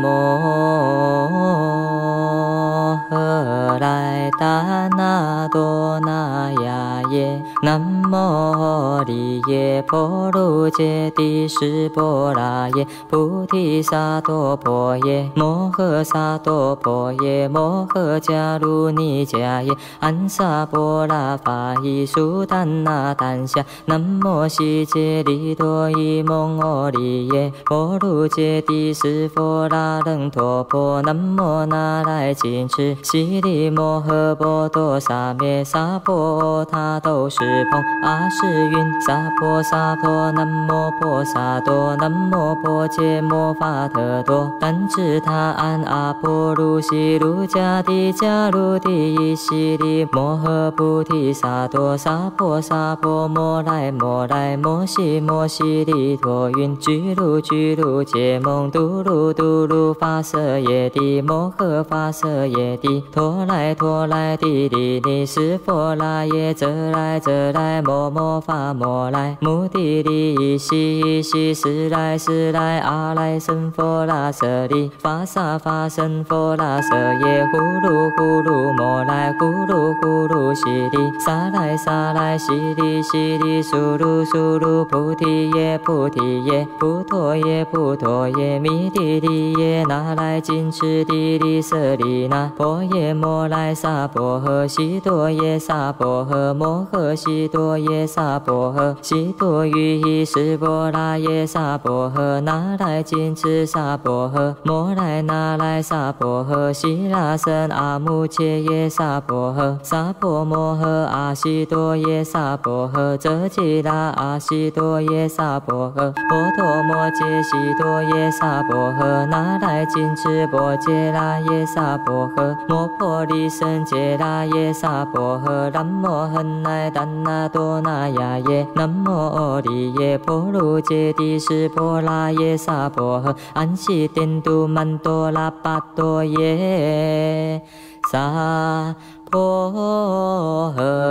[SPEAKER 1] 无荷来达那多那呀耶南无利耶波罗揭谛湿婆拉耶菩提萨埵婆耶摩诃萨埵婆耶摩诃迦卢尼迦耶安萨婆拉法伊苏檀那檀夏南无悉揭利多伊蒙阿利耶波罗揭谛湿婆拉楞陀婆南无那来谨墀悉利摩诃波多萨灭萨婆他都是蓬阿是云萨婆萨婆南无婆萨多南无婆伽摩法特多但智他安阿婆卢悉卢迦帝迦卢帝伊悉利摩诃菩提萨埵萨婆萨婆摩来摩来摩悉摩悉利陀云居卢居卢羯蒙嘟噜嘟噜发色耶帝摩诃发色耶帝陀来陀来帝利尼湿婆拉耶则来则来摩摩发摩来目的利伊悉伊悉是来是来阿来僧佛拉舍利发萨发僧佛拉舍耶呼噜呼噜摩来呼噜呼噜悉利萨来萨来悉利悉利苏噜苏噜菩提耶菩提耶菩陀耶菩陀耶弥帝利耶那来谨墀帝利舍利那婆耶摩来萨婆诃悉多耶萨婆诃摩诃悉多耶萨婆诃悉多于伊湿婆拉耶萨婆诃那来谨墀萨婆诃摩来那来萨婆诃悉拉僧阿穆切耶萨婆诃萨婆摩诃阿悉多耶萨婆诃则吉拉阿悉多耶萨婆诃波陀摩揭悉多耶萨婆诃那来谨墀波揭拉耶萨婆诃摩婆利僧揭拉耶萨婆诃南无恒来怛那多那呀耶南无阿利耶波罗揭谛湿婆拉耶萨婆诃安悉颠都曼多拉巴多耶萨婆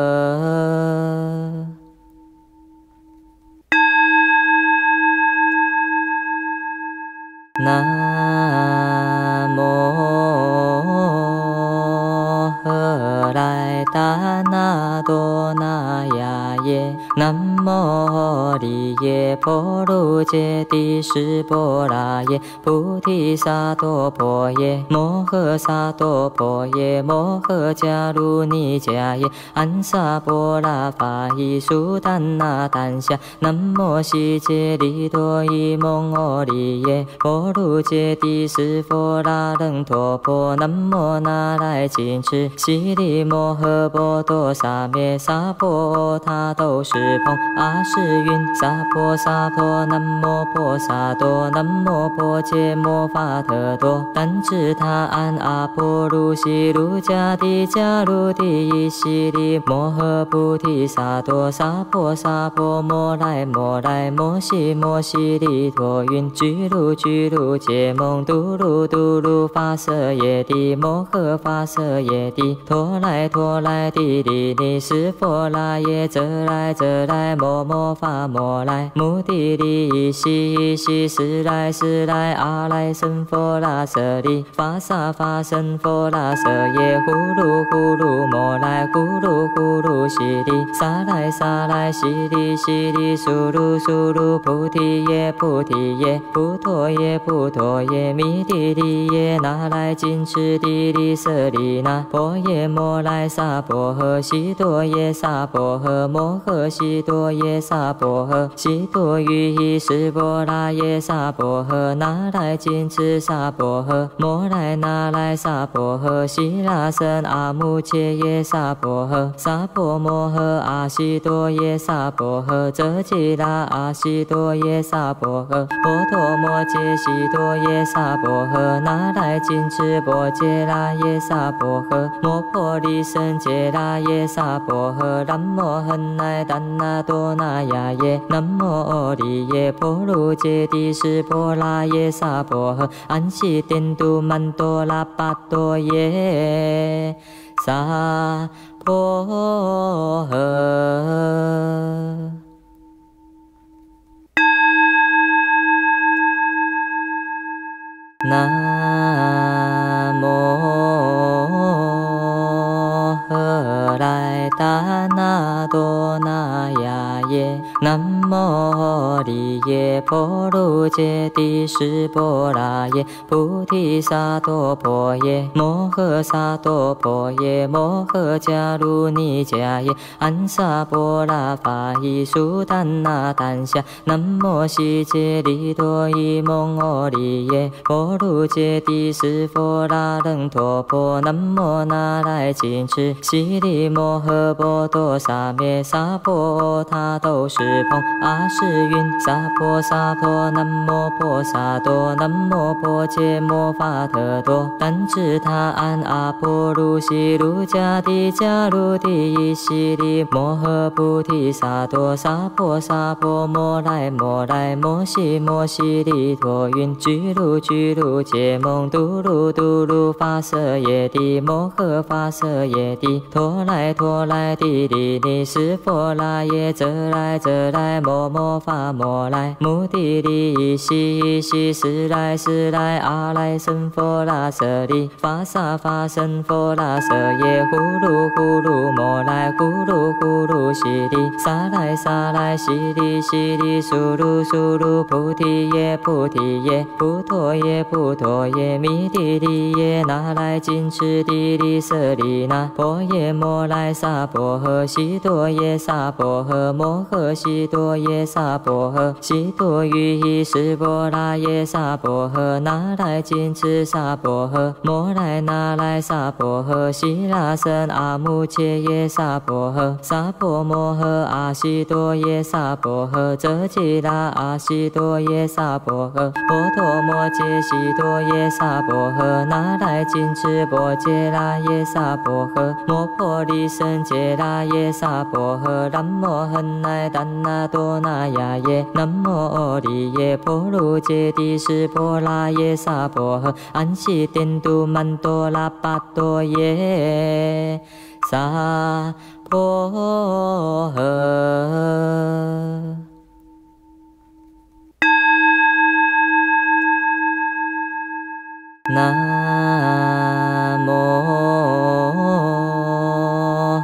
[SPEAKER 1] 诃。南无荷来来达那多那呀耶，南无利耶波卢揭谛室波拉耶，菩提萨埵婆耶，摩诃萨埵婆耶，摩诃迦卢尼迦耶，安萨波拉法依苏檀那檀夏，南无悉揭利多伊蒙阿利耶，波卢揭谛室佛拉楞陀婆，南无那来谨墀悉利摩诃波多萨灭萨婆他都是蓬阿是云萨婆萨婆南无婆萨多南无婆伽摩法特多但智他安阿婆卢悉卢迦帝迦卢帝伊悉利摩诃菩提萨埵萨婆萨婆摩来摩来摩悉摩悉利陀云居卢居卢羯蒙嘟噜嘟噜发色耶帝摩诃发色耶帝陀来陀来帝利尼室佛拉耶则来则来摩摩发摩来目的利依悉依悉是来是来阿来僧佛拉舍利发萨发僧佛拉舍耶呼噜呼噜摩来呼噜呼噜悉利萨来萨来悉利悉利苏噜苏噜菩提耶菩提耶菩陀耶菩陀耶弥帝利耶那来谨墀帝利舍利那婆耶摩来萨婆诃悉多耶萨婆诃摩诃悉多耶萨婆诃悉多于依室波拉耶萨婆诃那来谨墀萨婆诃摩来那来萨婆诃悉拉僧阿穆切耶萨婆诃萨婆摩诃阿悉多耶萨婆诃遮吉拉阿悉多耶萨婆诃波陀摩揭悉多耶萨婆诃那来谨墀波揭拉耶萨婆诃摩婆利僧揭拉耶萨婆诃南无恒来怛那多那呀耶南无阿利耶波卢揭谛室波拉耶萨婆诃安悉颠都曼多拉巴多耶萨婆诃。南无何来达那多那呀耶南无利耶波卢揭谛室波拉耶菩提萨埵婆耶摩诃萨埵婆耶摩诃迦卢尼迦耶安萨波拉法依苏檀那檀夏南无悉揭利多伊蒙阿利耶波卢揭谛室佛拉楞陀婆南无那来谨墀悉利摩诃波多萨灭萨婆他都是蓬阿是云萨婆萨婆南无婆萨多南无婆伽摩法特多但智他安阿婆卢悉卢迦帝迦卢帝伊悉利摩诃菩提萨埵萨婆萨婆摩来摩来摩悉摩悉利陀云居卢居卢羯蒙嘟噜嘟噜发色耶帝摩诃发色耶帝陀来陀来帝利尼室佛拉耶则来则来摩摩发摩来目的利依悉依悉是来是来阿来僧佛拉舍利发萨发僧佛拉舍耶呼噜呼噜摩来呼噜呼噜悉利萨来萨来悉利悉利苏噜苏噜菩提耶菩提耶菩陀耶菩陀耶弥帝利耶那来谨墀帝利舍利那婆耶摩来萨婆诃悉多耶萨婆诃摩诃悉多耶萨婆诃悉多于依室波拉耶萨婆诃那来谨墀萨婆诃摩来那来萨婆诃悉拉僧阿穆切耶萨婆诃萨婆摩诃阿悉多耶萨婆诃遮吉拉阿悉多耶萨婆诃波陀摩揭悉多耶萨婆诃那来谨墀波揭拉耶萨婆诃摩婆利僧揭拉耶萨婆诃南无恒来怛那多那呀耶南无阿利耶波卢揭谛室波拉耶萨婆诃安悉颠都曼多拉巴多耶萨婆诃。南无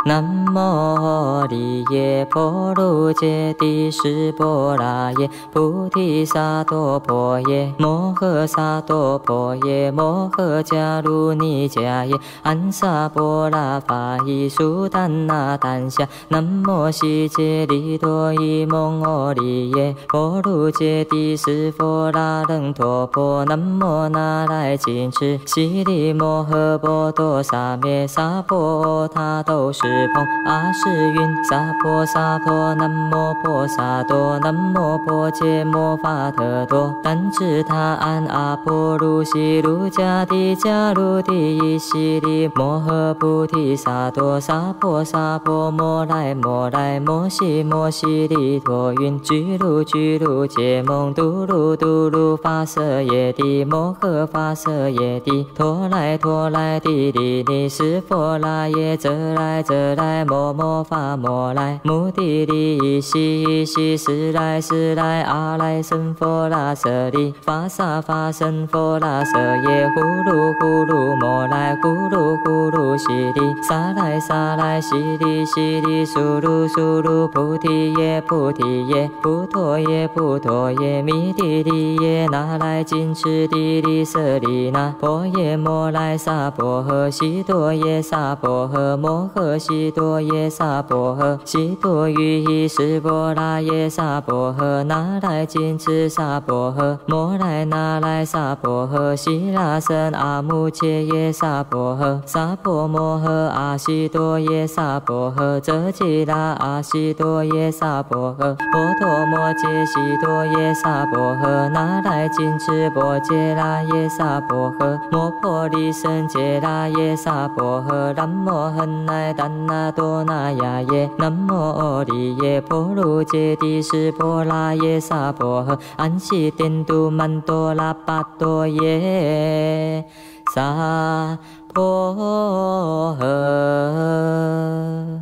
[SPEAKER 1] 南无利耶波罗揭谛室波拉耶菩提萨埵婆耶摩诃萨埵婆耶摩诃迦卢尼迦耶安萨波拉法伊苏丹那丹夏南无悉揭利多伊蒙阿利耶波罗揭谛室佛拉楞陀婆南无那来谨墀悉利摩诃波多萨灭萨婆他都是蓬阿是云萨婆萨婆南无婆萨多南无婆伽摩法特多但智他安阿婆卢悉卢迦帝迦卢帝伊悉利摩诃菩提萨埵萨婆萨婆摩来摩来摩悉摩悉利陀云居卢居卢羯蒙嘟噜嘟噜发色耶帝摩诃发色耶帝陀来陀来帝利尼室佛拉耶则来则来摩摩发摩来目的利伊悉伊悉时来时来阿来僧佛拉舍利发萨发僧佛拉舍耶呼噜呼噜摩来呼噜呼噜悉利萨来萨来悉利悉利苏噜苏噜菩提耶菩提耶菩陀耶菩陀耶弥帝利耶那来谨墀帝利舍利那婆耶摩来萨婆诃悉多耶萨婆诃摩诃悉多耶萨婆诃悉多于伊室波拉耶萨婆诃那来谨墀萨婆诃摩来那来萨婆诃悉拉僧阿穆切耶萨婆诃萨婆摩诃阿悉多耶萨婆诃则吉拉阿悉多耶萨婆诃波陀摩揭悉多耶萨婆诃那来谨墀波揭拉耶萨婆诃摩婆利僧揭拉耶萨婆诃南无恒奈丹那多那呀耶南无阿利耶波罗揭谛室波拉耶萨婆诃安悉颠都曼多拉巴多耶萨婆诃。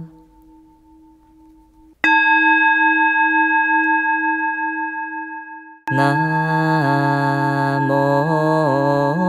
[SPEAKER 1] 南无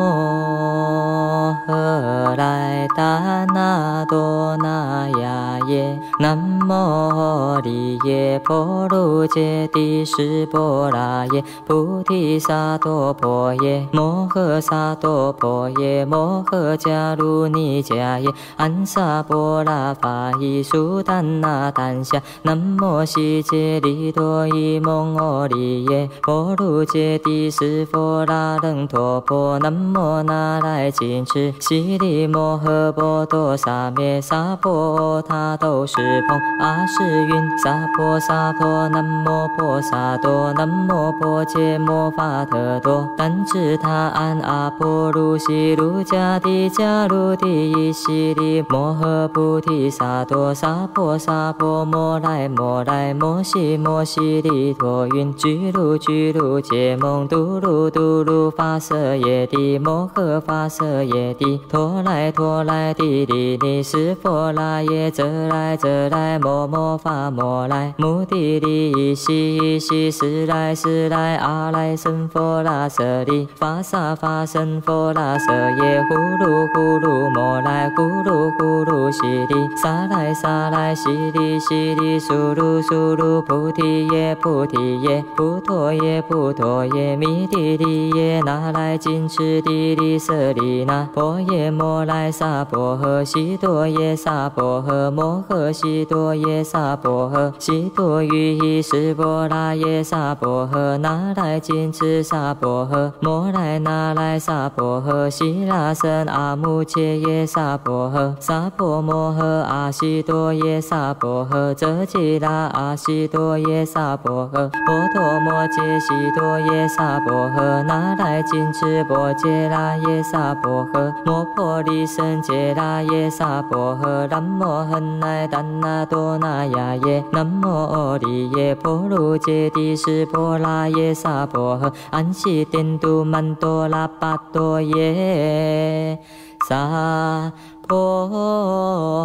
[SPEAKER 1] 何来达那多那呀耶南无利耶波罗揭谛室波拉耶菩提萨埵婆耶摩诃萨埵婆耶摩诃迦卢尼迦耶安萨波拉法伊苏丹那丹夏南无悉揭利多伊蒙阿利耶波罗揭谛室佛拉楞陀婆南无那来谨墀悉利摩诃波多萨灭萨婆他都是蓬阿是云萨婆萨婆南无婆萨多南无婆伽摩法特多但智他安阿婆卢悉卢迦帝迦卢帝伊悉利摩诃菩提萨埵萨婆萨婆摩来摩来摩悉摩悉利陀云居卢居卢羯蒙嘟噜嘟噜发色耶帝摩诃发色耶帝陀来陀来帝利尼室佛拉耶则来则来摩摩发摩来目的利伊悉伊悉时来时来阿来僧佛拉舍利发萨发僧佛拉舍耶呼噜呼噜摩来呼噜呼噜悉利萨来萨来悉利悉利苏噜苏噜菩提耶菩提耶菩陀耶菩陀耶弥帝利耶那来谨墀帝利舍利那婆耶摩来萨婆诃悉多耶萨婆诃摩诃悉多耶萨婆诃悉多于伊室波拉耶萨婆诃那来谨墀萨婆诃摩来那来萨婆诃悉拉僧阿穆切耶萨婆诃萨婆摩诃阿悉多耶萨婆诃则吉拉阿悉多耶萨婆诃波陀摩揭悉多耶萨婆诃那来谨墀波揭拉耶萨婆诃摩婆利僧揭拉耶萨婆诃南无恒奈丹那多那呀耶南无阿利耶波罗揭谛室波拉耶萨婆诃安悉颠都曼多拉巴多耶萨婆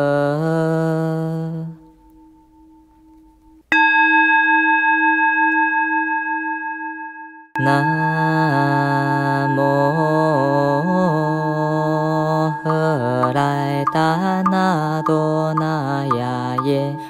[SPEAKER 1] 诃。南无何来达那多那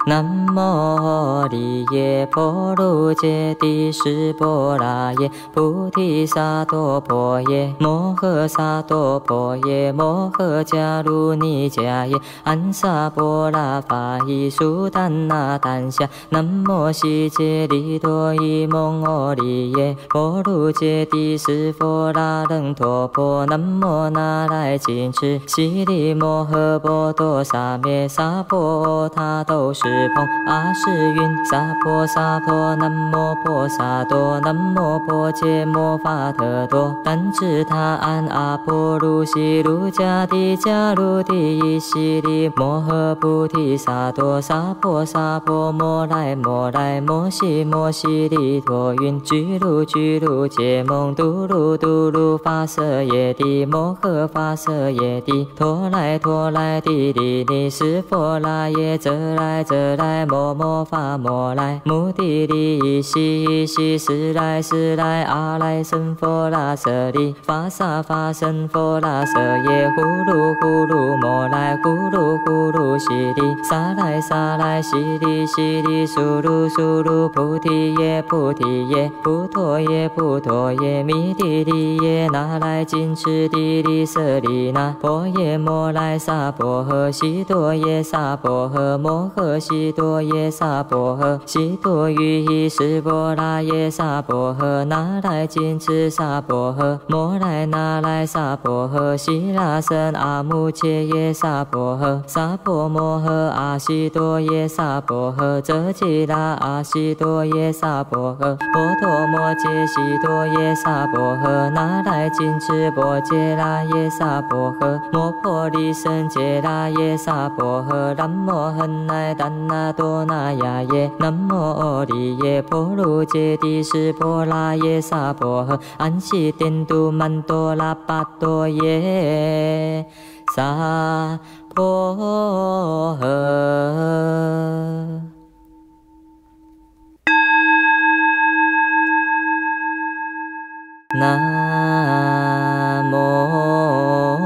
[SPEAKER 1] 南无利耶波罗揭谛室波拉耶菩提萨埵婆耶摩诃萨埵婆耶摩诃迦卢尼迦耶安萨波拉法伊苏丹那丹夏南无悉揭利多伊蒙阿利耶波罗揭谛室佛拉楞陀婆南无那来谨墀悉利摩诃波多萨灭萨婆他都是蓬阿是云萨婆萨婆南无婆萨多南无婆伽摩法特多但智他安阿婆卢悉卢迦帝迦卢帝伊悉利摩诃菩提萨埵萨婆萨婆摩来摩来摩悉摩悉利陀云居卢居卢羯蒙嘟噜嘟噜发色耶帝摩诃发色耶帝陀来陀来帝利尼室佛拉耶则来则来摩摩发摩来目的利伊悉伊悉时来时来阿来僧佛拉舍利发萨发僧佛拉舍耶呼噜呼噜摩来呼噜呼噜悉利萨来萨来悉利悉利苏噜苏噜菩提耶菩提耶菩陀耶菩陀耶弥帝利耶那来谨墀帝利舍利那婆耶摩来萨婆诃悉多耶萨婆诃摩诃悉多耶萨婆诃悉多于伊室波拉耶萨婆诃那来谨墀萨婆诃摩来那来萨婆诃悉拉僧阿穆切耶萨婆诃萨婆摩诃阿悉多耶萨婆诃则吉拉阿悉多耶萨婆诃波陀摩揭悉多耶萨婆诃那来谨墀波揭拉耶萨婆诃摩婆利僧揭拉耶萨婆诃南无恒奈丹那多那呀耶南无阿利耶波罗揭谛室波拉耶萨婆诃安悉颠都曼多拉巴多耶萨婆诃。南无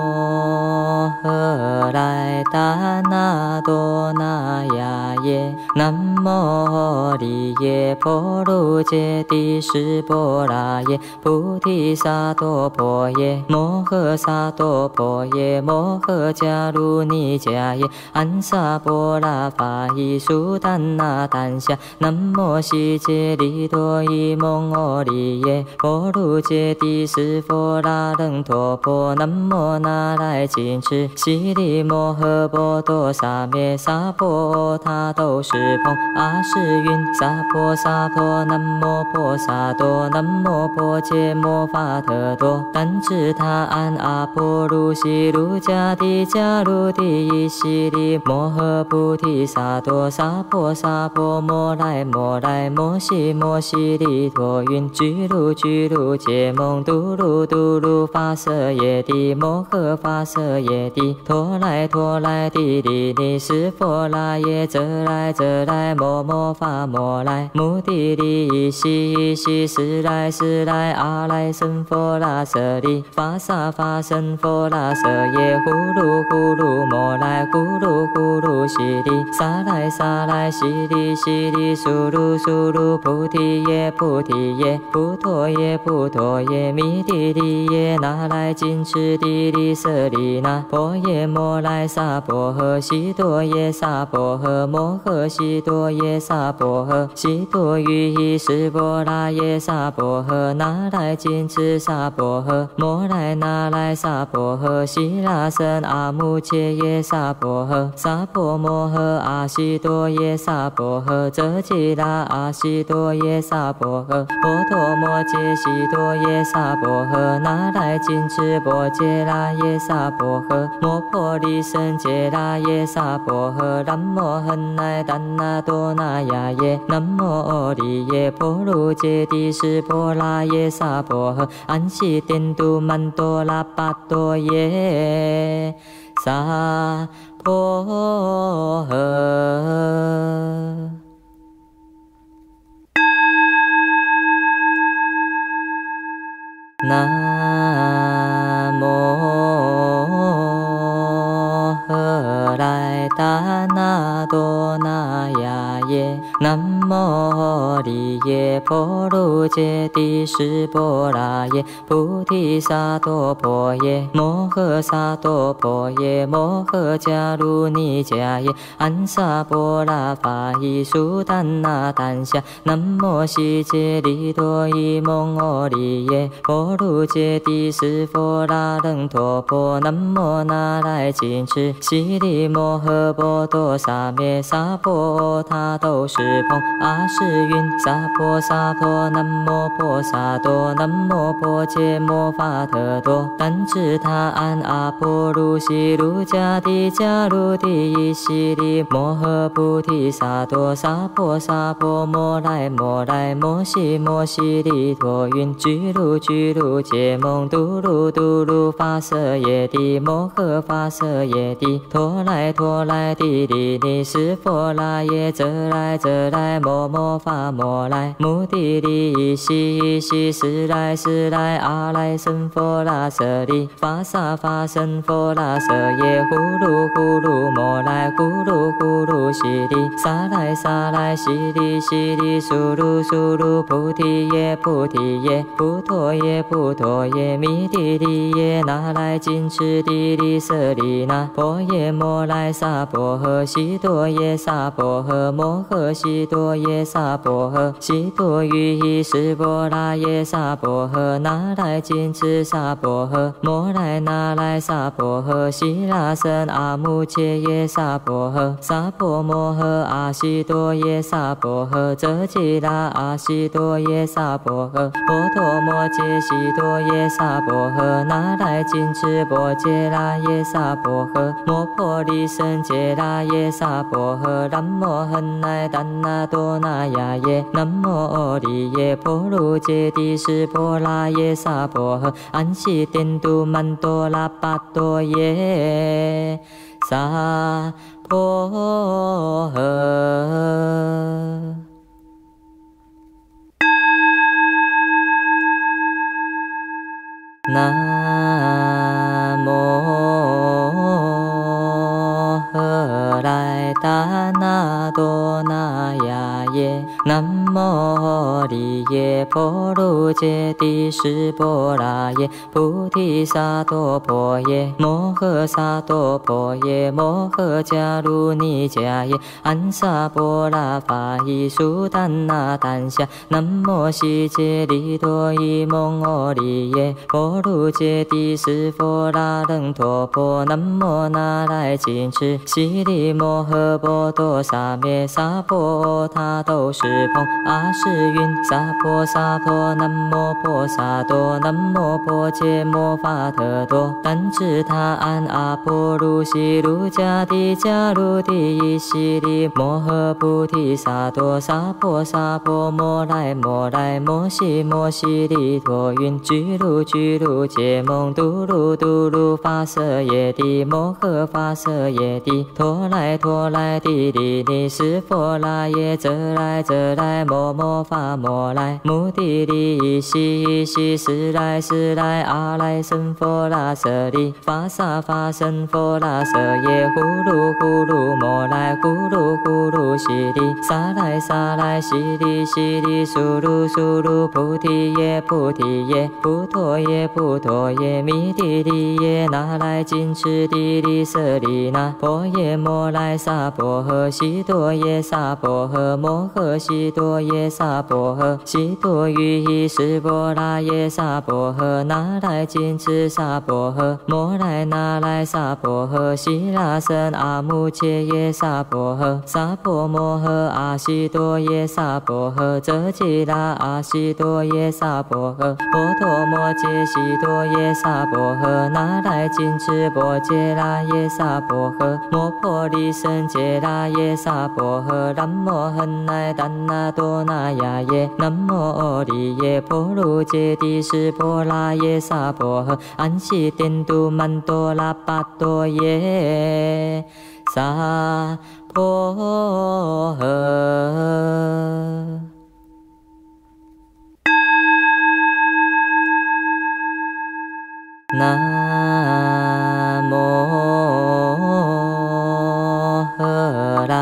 [SPEAKER 1] 荷来达那多那呀耶南无利耶波罗揭谛室波拉耶菩提萨埵婆耶摩诃萨埵婆耶摩诃迦卢尼迦耶安萨波拉法伊苏丹那丹夏南无悉揭利多伊蒙阿利耶波罗揭谛室佛拉楞陀婆南无那来谨墀悉利摩诃波多萨灭萨婆他都是蓬阿是云萨婆萨婆南无婆萨多南无婆伽摩法特多但智他安阿婆卢悉卢迦帝迦卢帝伊悉利摩诃菩提萨埵萨婆萨婆摩来摩来摩悉摩悉利陀云居卢居卢羯蒙嘟噜嘟噜发色耶帝摩诃发色耶帝陀来陀来帝利尼室佛拉耶则来则来摩摩发摩来目的利伊悉伊悉时来时来阿来僧佛拉舍利发萨发僧佛拉舍耶呼噜呼噜摩来呼噜呼噜悉利萨来萨来悉利悉利苏噜苏噜菩提耶菩提耶菩陀耶菩陀耶弥帝利耶那来谨墀帝利舍利那婆耶摩来萨婆诃悉多耶萨婆诃摩诃悉多耶萨婆诃悉多于伊室波拉耶萨婆诃那来谨墀萨婆诃摩来那来萨婆诃悉拉僧阿穆切耶萨婆诃萨婆摩诃阿悉多耶萨婆诃则吉拉阿悉多耶萨婆诃波陀摩揭悉多耶萨婆诃那来谨墀波揭拉耶萨婆诃摩婆利僧揭拉耶萨婆诃南无恒奈丹那多那呀耶南无阿利耶波罗揭谛室波拉耶萨婆诃安悉颠都曼多拉巴多耶萨婆诃。南无荷来达那萨多那呀耶，南无利耶婆卢揭谛湿婆拉耶，菩提萨埵婆耶，摩诃萨埵婆耶，摩诃迦卢尼迦耶，安萨婆拉法依苏檀那檀夏，南无悉揭利多伊蒙阿利耶，婆卢揭谛湿婆拉楞陀婆，南无那来谨墀悉利摩诃波多萨灭萨婆他都是蓬阿是云萨婆萨婆南无婆萨多南无婆伽摩法特多但智他安阿婆卢悉卢迦帝迦卢帝伊悉利摩诃菩提萨埵萨婆萨婆摩来摩来摩悉摩悉利陀云居卢居卢羯蒙嘟噜嘟噜发色耶帝摩诃发色耶帝陀来陀来帝利尼湿婆拉耶则来则来摩摩发摩来目的利依悉依悉是来是来阿来僧佛拉舍利发萨发僧佛拉舍耶呼噜呼噜摩来呼噜呼噜悉利萨来萨来悉利悉利苏噜苏噜菩提耶菩提耶菩陀耶菩陀耶弥帝利耶那来谨墀帝利舍利那婆耶摩来萨婆诃悉多耶萨婆诃摩诃悉多耶萨婆诃悉多于依湿婆拉耶萨婆诃那来谨墀萨婆诃摩来那来萨婆诃悉拉僧阿穆切耶萨婆诃萨婆摩诃阿悉多耶萨婆诃则吉拉阿悉多耶萨婆诃婆陀摩揭悉多耶萨婆诃那来谨墀波揭拉耶萨婆诃摩婆利僧揭拉耶萨婆诃南无恒来怛那多那呀耶南无阿利耶婆卢揭谛湿婆拉耶萨婆诃安悉颠都曼多拉巴多耶萨婆诃。南无何来达那多那呀耶南无利耶婆卢揭谛湿婆拉耶菩提萨埵婆耶摩诃萨埵婆耶摩诃迦卢尼迦耶安萨婆拉法依苏檀那檀夏南无悉揭利多伊蒙阿利耶婆卢揭谛湿婆拉楞陀婆南无那来谨墀悉利摩诃波多萨灭萨婆他都是蓬阿是云萨婆萨婆南无婆萨多南无婆伽摩法特多但智他安阿婆卢悉卢迦帝迦卢帝伊悉利摩诃菩提萨埵萨婆萨婆摩来摩来摩悉摩悉利陀云居卢居卢羯蒙嘟噜嘟噜发色耶帝摩诃发色耶帝陀来陀来帝利尼湿婆拉耶则来则来摩摩发摩来目的利依悉依悉是来是来阿来僧佛拉舍利发萨发僧佛拉舍耶呼噜呼噜摩来呼噜呼噜悉利萨来萨来悉利悉利苏噜苏噜菩提耶菩提耶菩陀耶菩陀耶弥帝利耶那来谨墀帝利舍利那婆耶摩来萨婆诃悉多耶萨婆诃摩诃悉多耶萨婆诃悉多于依湿婆拉耶萨婆诃那来谨墀萨婆诃摩来那来萨婆诃悉拉僧阿穆切耶萨婆诃萨婆摩诃阿悉多耶萨婆诃则吉拉阿悉多耶萨婆诃婆陀摩揭悉多耶萨婆诃那来谨墀波揭拉耶萨婆诃摩婆利僧揭拉耶萨婆诃南无恒来怛那多那呀耶南无阿利耶婆卢揭谛湿婆拉耶萨婆诃安悉颠都曼多拉巴多耶萨婆诃。南无何来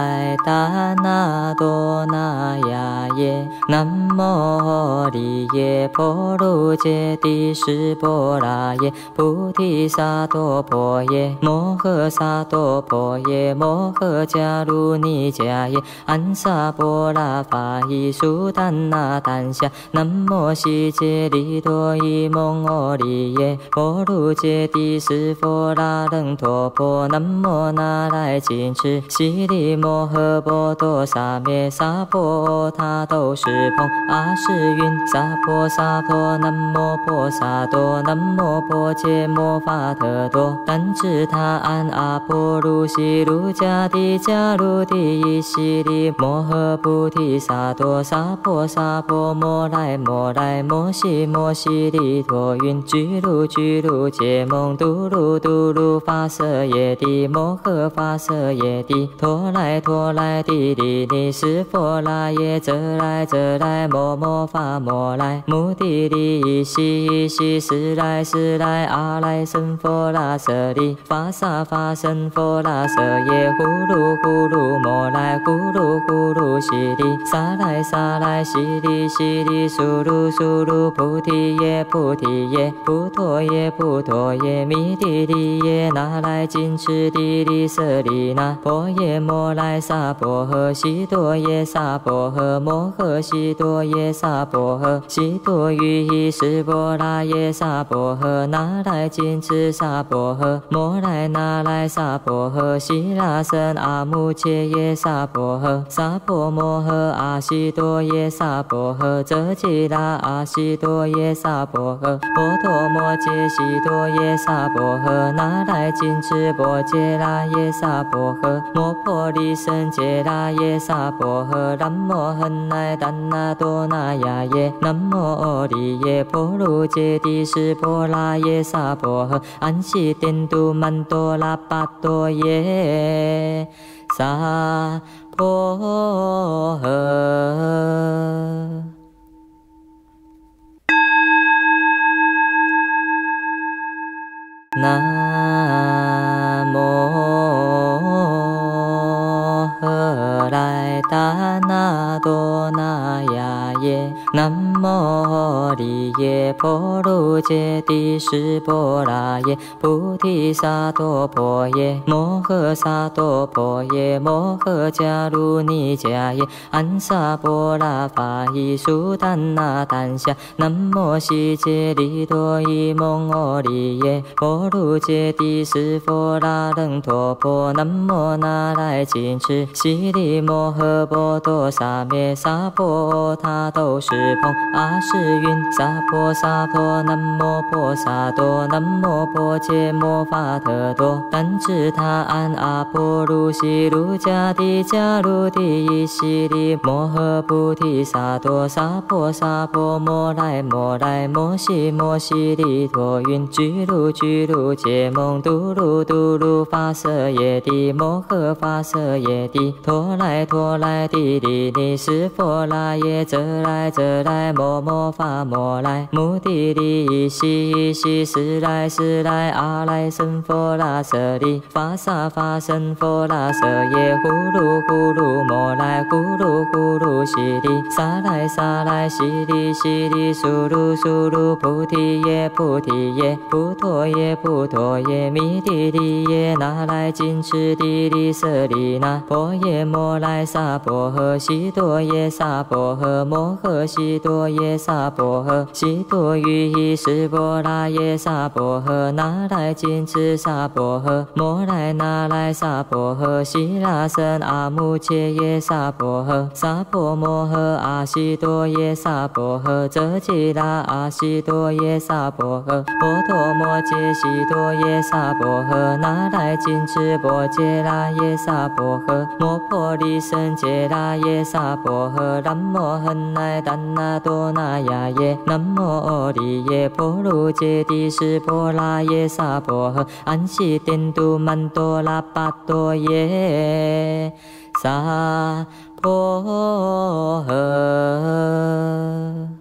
[SPEAKER 1] 来达那多那呀耶，南无利耶波罗揭谛室波拉耶，菩提萨埵婆耶，摩诃萨埵婆耶，摩诃迦卢尼迦耶，安萨波拉法伊苏丹那丹夏，南无悉揭利多伊蒙阿利耶，波罗揭谛室佛拉楞陀婆，南无那来谨墀悉利摩诃波多萨灭萨婆他都是蓬阿是云萨婆萨婆南无婆萨多南无婆伽摩法特多但智他安阿婆卢悉卢迦帝迦卢帝伊悉利摩诃菩提萨埵萨婆萨婆摩来摩来摩悉摩悉利陀云居卢居卢羯蒙嘟噜嘟噜发色耶帝摩诃发色耶帝陀来陀来帝利尼室佛拉耶则来则来摩摩发摩来目的利伊悉伊悉时来时来阿来僧佛拉舍利发萨发僧佛拉舍耶呼噜呼噜摩来呼噜呼噜悉利萨来萨来悉利悉利苏噜苏噜菩提耶菩提耶菩陀耶菩陀耶弥帝利耶那来谨墀帝利舍利那婆耶摩来萨婆诃悉多耶萨婆诃摩诃悉多耶萨婆诃悉多于伊室波拉耶萨婆诃那来谨墀萨婆诃摩来那来萨婆诃悉拉僧阿穆切耶萨婆诃萨婆摩诃阿悉多耶萨婆诃则吉拉阿悉多耶萨婆诃波陀摩揭悉多耶萨婆诃那来谨墀波揭拉耶萨婆诃摩婆利僧揭拉耶萨婆诃南无恒来怛那多那呀耶南无阿利耶波罗揭谛室波拉耶萨婆诃安悉颠都曼多拉巴多耶萨婆诃。南无何来达那多那呀耶南无利耶波罗揭谛室波拉耶菩提萨埵婆耶摩诃萨埵婆耶摩诃迦卢尼迦耶安萨波拉法伊苏丹那丹夏南无悉揭利多伊蒙阿利耶波罗揭谛室佛拉楞陀婆南无那来谨墀悉利摩诃波多萨灭萨婆他都是蓬阿是云萨婆萨婆南无婆萨多南无婆伽摩法特多但智他安阿婆卢悉卢迦帝迦卢帝伊悉利摩诃菩提萨埵萨婆萨婆摩来摩来摩悉摩悉利陀云居卢居卢羯蒙嘟噜嘟噜发色耶帝摩诃发色耶帝陀来陀来帝利尼室佛拉耶则来则来摩摩发摩来目的利伊悉伊悉时来时来阿来僧佛拉舍利发萨发僧佛拉舍耶呼噜呼噜摩来呼噜呼噜悉利萨来萨来悉利悉利苏噜苏噜菩提耶菩提耶菩陀耶菩陀耶弥帝利耶那来谨墀帝利舍利那婆耶摩来萨婆诃悉多耶萨婆诃摩诃悉多耶萨婆诃悉多于伊室波拉耶萨婆诃那来谨墀萨婆诃摩来那来萨婆诃悉拉僧阿穆切耶萨婆诃萨婆摩诃阿悉多耶萨婆诃则吉拉阿悉多耶萨婆诃波陀摩揭悉多耶萨婆诃那来谨墀波揭拉耶萨婆诃摩婆利僧揭拉耶萨婆诃南无恒来怛那多那呀耶南无阿利耶波罗揭谛室波拉耶萨婆诃安悉颠都曼多拉巴多耶萨婆诃。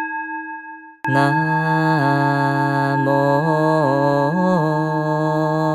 [SPEAKER 1] 南无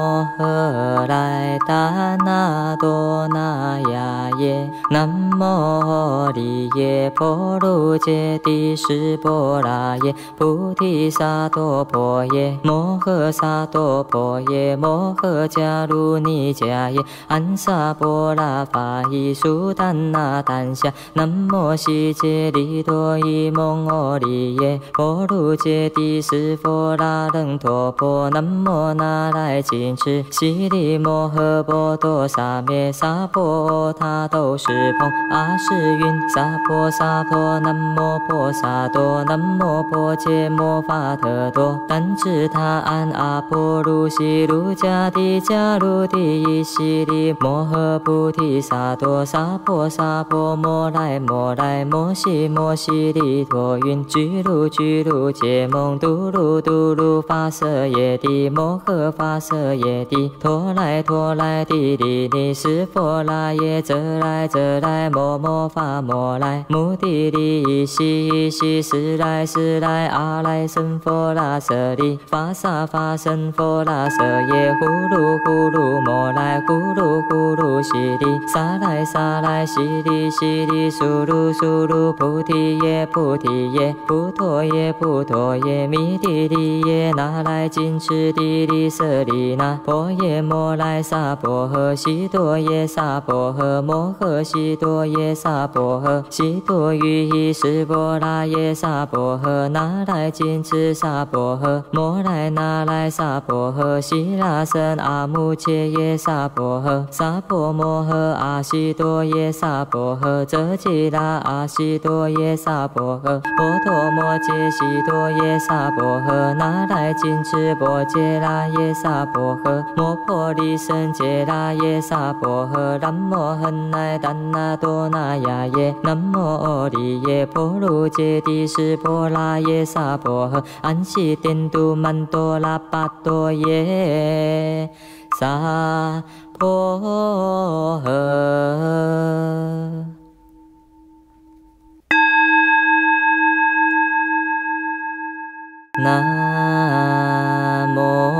[SPEAKER 1] 来达那多那呀耶，南无利耶波罗揭谛室波拉耶，菩提萨埵婆耶，摩诃萨埵婆耶，摩诃迦卢尼迦耶，安萨波拉法伊苏丹那丹夏，南无悉揭利多伊蒙阿利耶，波罗揭谛室佛拉楞陀婆，南无那来谨墀悉利摩诃波多萨灭萨婆他都是蓬阿是云萨婆萨婆南无婆萨多南无婆伽摩法特多但智他安阿婆卢悉卢迦帝迦卢帝伊悉利摩诃菩提萨埵萨婆萨婆摩来摩来摩悉摩悉利陀云居卢居卢羯蒙嘟噜嘟噜发色耶帝摩诃发色耶帝陀来陀来帝利尼室佛拉耶则来则来摩摩发摩来目的利伊悉伊悉是来是来阿来僧佛拉舍利发萨发僧佛拉舍耶呼噜呼噜摩来呼噜呼噜悉利萨来萨来悉利悉利苏噜苏噜菩提耶菩提耶菩陀耶菩陀耶弥帝利耶那来谨墀帝利舍利那婆耶摩来萨婆诃悉多耶萨婆诃摩诃悉多耶萨婆诃悉多于伊室波拉耶萨婆诃那来谨墀萨婆诃摩来那来萨婆诃悉拉僧阿穆切耶萨婆诃萨婆摩诃阿悉多耶萨婆诃则吉拉阿悉多耶萨婆诃波陀摩揭悉多耶萨婆诃那来谨墀波揭拉耶萨婆诃摩婆利僧揭拉耶萨婆诃南无恒来怛那多那呀耶南无阿利耶波罗揭谛室波拉耶萨婆诃安悉颠都曼多拉巴多耶萨婆诃。南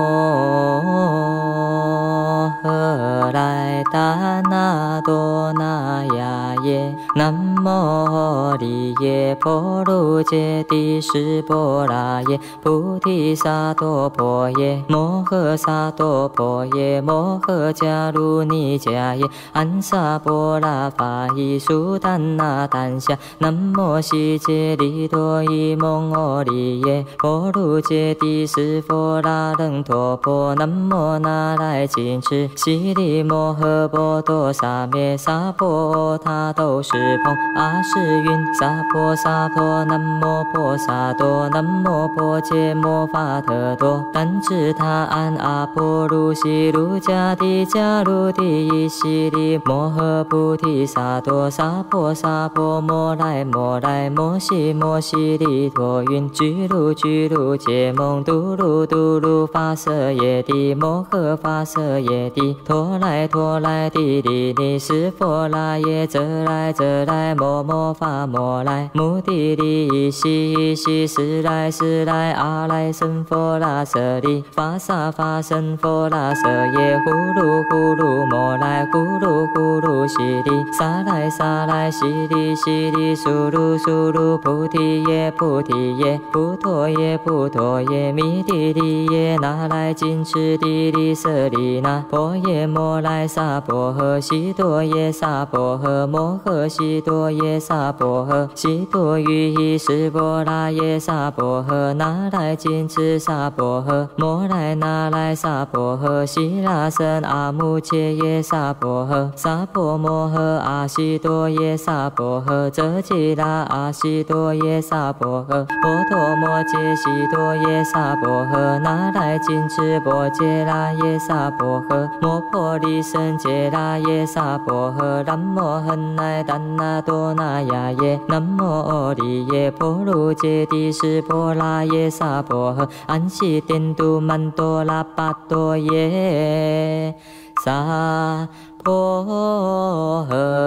[SPEAKER 1] 无何来达那多那呀耶南无利耶波罗揭谛室波拉耶菩提萨埵婆耶摩诃萨埵婆耶摩诃迦卢尼迦耶安萨波拉法伊苏丹那丹夏南无悉揭利多伊蒙阿利耶波罗揭谛室佛拉楞陀婆南无那来谨墀悉利摩诃波多萨灭萨婆他都是蓬阿是云萨婆萨婆南无婆萨多南无婆伽摩法特多但智他安阿婆卢悉卢迦帝迦卢帝伊悉利摩诃菩提萨埵萨婆萨婆摩来摩来摩悉摩悉利陀云居卢居卢羯蒙嘟噜嘟噜发色耶帝摩诃发色耶帝陀来陀来帝利尼室佛拉耶则来则来摩摩发摩来目的利伊悉伊悉是来是来阿来僧佛拉舍利发萨发僧佛拉舍耶呼噜呼噜摩来呼噜呼噜悉利萨来萨来悉利悉利苏噜苏噜菩提耶菩提耶菩陀耶菩陀耶弥帝利耶那来谨墀帝利舍利那婆耶摩来萨婆诃悉多耶萨婆诃摩诃悉多耶萨婆诃悉多于伊室波拉耶萨婆诃那来谨墀萨婆诃摩来那来萨婆诃悉拉僧阿穆切耶萨婆诃萨婆摩诃阿悉多耶萨婆诃则吉拉阿悉多耶萨婆诃波陀摩揭悉多耶萨婆诃那来谨墀波揭拉耶萨婆诃摩婆利僧揭拉耶萨婆诃南无恒来怛那多那呀耶南无阿利耶波罗揭谛室波拉耶萨婆诃安悉颠都曼多拉巴多耶萨婆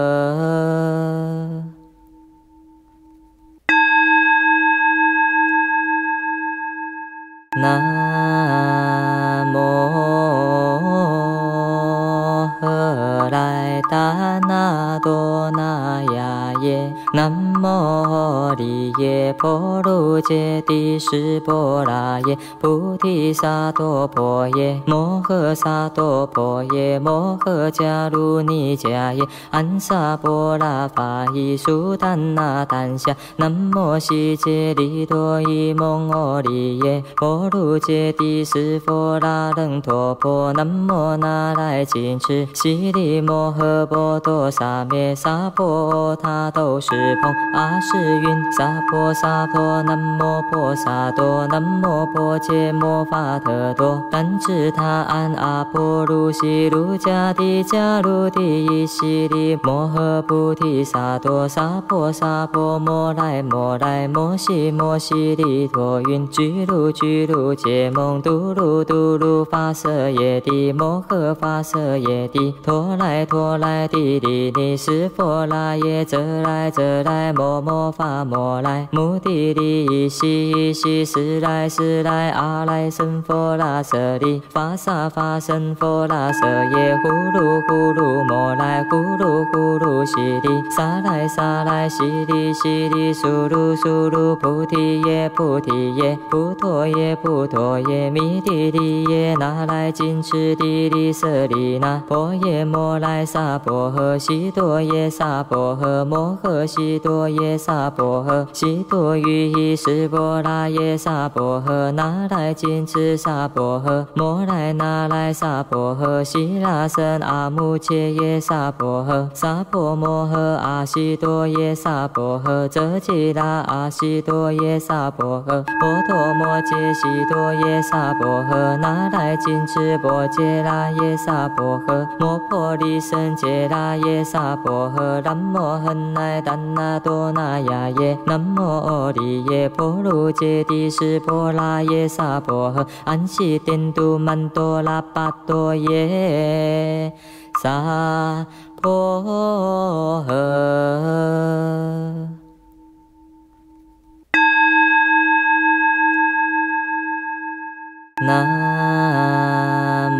[SPEAKER 1] 诃。南无摩利耶婆卢揭帝释波拉耶菩提萨埵婆耶摩诃萨埵婆耶摩诃迦卢尼迦耶安萨波拉法伊苏丹那丹夏南无悉揭利多伊蒙阿利耶婆卢揭帝释波拉楞陀婆南无那来谨墀悉利摩诃波多萨灭萨婆他都是蓬阿是云萨婆萨婆南无婆萨多南无婆伽摩法特多但智他安阿婆卢悉卢迦帝迦卢帝伊悉利摩诃菩提萨埵萨婆萨婆摩来摩来摩悉摩悉利陀云居卢居卢羯蒙嘟噜嘟噜发色耶帝摩诃发色耶帝陀来陀来帝利尼释佛拉耶则来则来摩摩发摩来目的利依悉依悉是来是来阿来僧佛拉舍利发萨发僧佛拉舍耶呼噜呼噜摩来呼噜呼噜悉利萨来萨来悉利悉利苏噜苏噜菩提耶菩提耶菩陀耶菩陀耶弥帝利耶那来谨墀帝利舍利那婆耶摩来萨婆诃悉多耶萨婆诃摩诃悉多耶萨婆诃悉多于依释波拉耶萨婆诃那来谨墀萨婆诃摩来那来萨婆诃悉拉僧阿穆切耶萨婆诃萨婆摩诃阿悉多耶萨婆诃则吉拉阿悉多耶萨婆诃婆陀摩揭悉多耶萨婆诃那来谨墀波揭拉耶萨婆诃摩婆利僧揭拉耶萨婆诃南无恒奈丹那多那呀耶南无阿利耶婆卢揭帝释波拉耶萨婆诃安悉颠都曼多拉巴多耶萨婆诃。南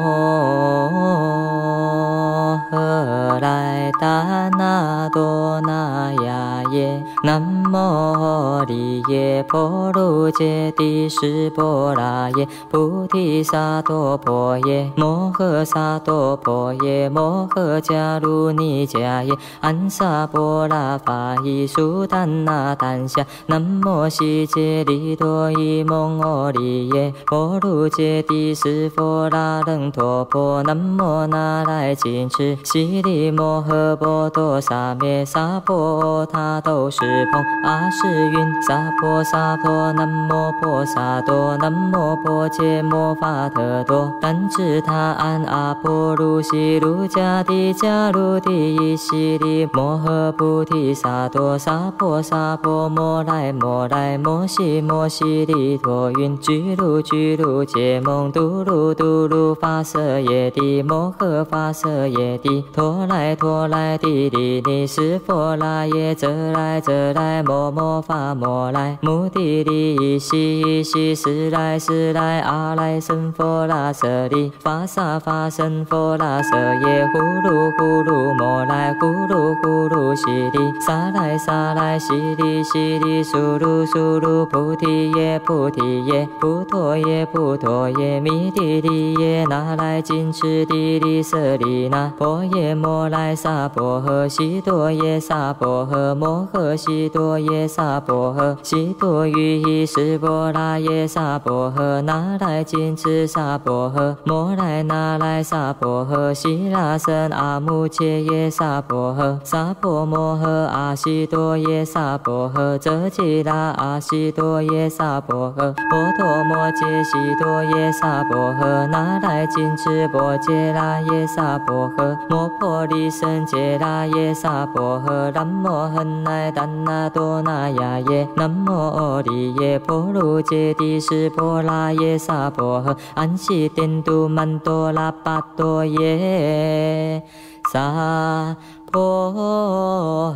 [SPEAKER 1] 无荷来达那多那呀耶南无阿利耶婆卢揭帝释波拉耶菩提萨埵婆耶摩诃萨埵婆耶摩诃迦卢尼迦耶安萨波拉法伊苏丹那丹夏南无悉揭利多伊蒙阿利耶婆卢揭帝释波拉楞陀婆南无那来谨墀悉利摩诃波多萨灭萨婆他都是蓬阿是云萨婆萨婆南无婆萨多南无婆伽摩法特多但智他安阿婆卢悉卢迦帝迦卢帝伊悉利摩诃菩提萨埵萨婆萨婆摩来摩来摩悉摩悉利陀云居卢居卢羯蒙嘟噜嘟噜发色耶帝摩诃发色耶帝陀来陀来帝利尼释佛拉耶则来则来摩摩发摩来目的利依悉依悉是来是来阿来僧佛拉舍利发萨发僧佛拉舍耶呼噜呼噜摩来呼噜呼噜悉利萨来萨来悉利悉利苏噜苏噜菩提耶菩提耶菩陀耶菩陀耶弥帝利耶那来谨墀帝利舍利那婆耶摩来萨婆诃悉多耶萨婆诃摩诃悉多耶萨婆诃悉多于依释波拉耶萨婆诃那来谨墀萨婆诃摩来那来萨婆诃悉拉僧阿穆切耶萨婆诃萨婆摩诃阿悉多耶萨婆诃则吉拉阿悉多耶萨婆诃婆陀摩揭悉多耶萨婆诃那来谨墀波揭拉耶萨婆诃摩婆利僧揭拉耶萨婆诃南无恒奈丹那多那呀耶南无阿利耶婆卢揭帝释波拉耶萨婆诃安悉颠都曼多拉巴多耶萨婆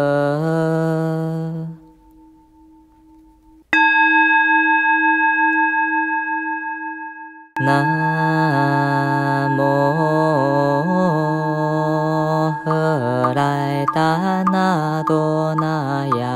[SPEAKER 1] 诃。南无荷来达那多那呀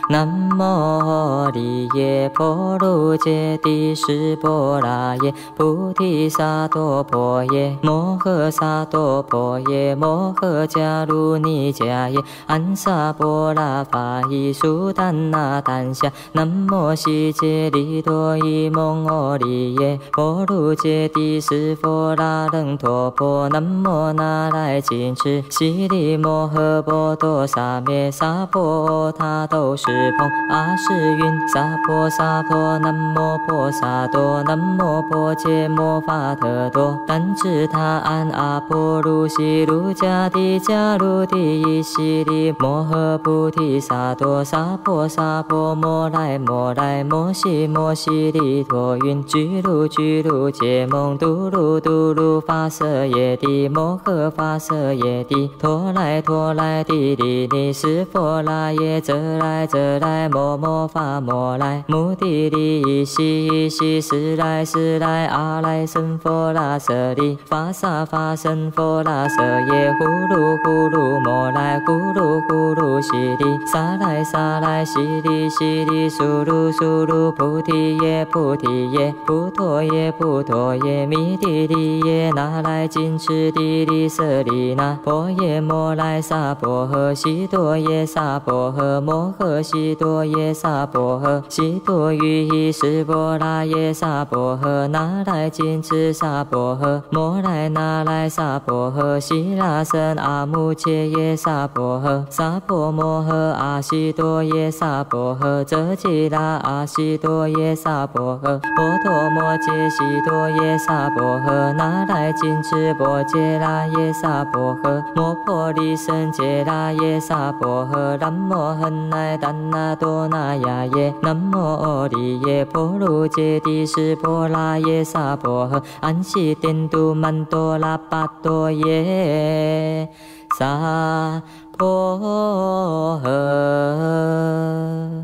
[SPEAKER 1] 南无利耶波罗揭谛室波拉耶菩提萨埵婆耶摩诃萨埵婆耶摩诃迦卢尼迦耶安萨波拉法伊苏丹那丹夏南无悉揭利多伊蒙阿利耶波罗揭谛室佛拉楞陀婆南无那来谨墀悉利摩诃波多萨灭萨婆他都是蓬阿是云萨婆萨婆南无婆萨多南无婆伽摩法特多但智他安阿婆卢悉卢迦帝迦卢帝伊悉利摩诃菩提萨埵萨婆萨婆摩来摩来摩悉摩悉利陀云居卢居卢羯蒙嘟噜嘟噜发色耶帝摩诃发色耶帝陀来陀来帝利尼室佛拉耶则来则来摩摩发摩来目的利伊悉伊悉时来时来阿来僧佛拉舍利发萨发僧佛拉舍耶呼噜呼噜摩来呼噜呼噜悉利萨来萨来悉利悉利苏噜苏噜菩提耶菩提耶菩陀耶菩陀耶弥帝利耶那来谨墀帝利舍利那婆耶摩来萨婆诃悉多耶萨婆诃摩诃悉多耶萨婆诃悉多于伊室波拉耶萨婆诃那来谨墀萨婆诃摩来那来萨婆诃悉拉僧阿穆切耶萨婆诃萨婆摩诃阿悉多耶萨婆诃则吉拉阿悉多耶萨婆诃波陀摩揭悉多耶萨婆诃那来谨墀波揭拉耶萨婆诃摩婆利僧揭拉耶萨婆诃南无恒奈丹那多那呀耶南无阿利耶波罗揭谛室波拉耶萨婆诃安悉颠都曼多拉巴多耶萨婆诃。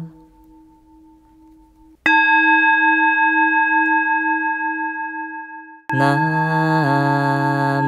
[SPEAKER 1] 南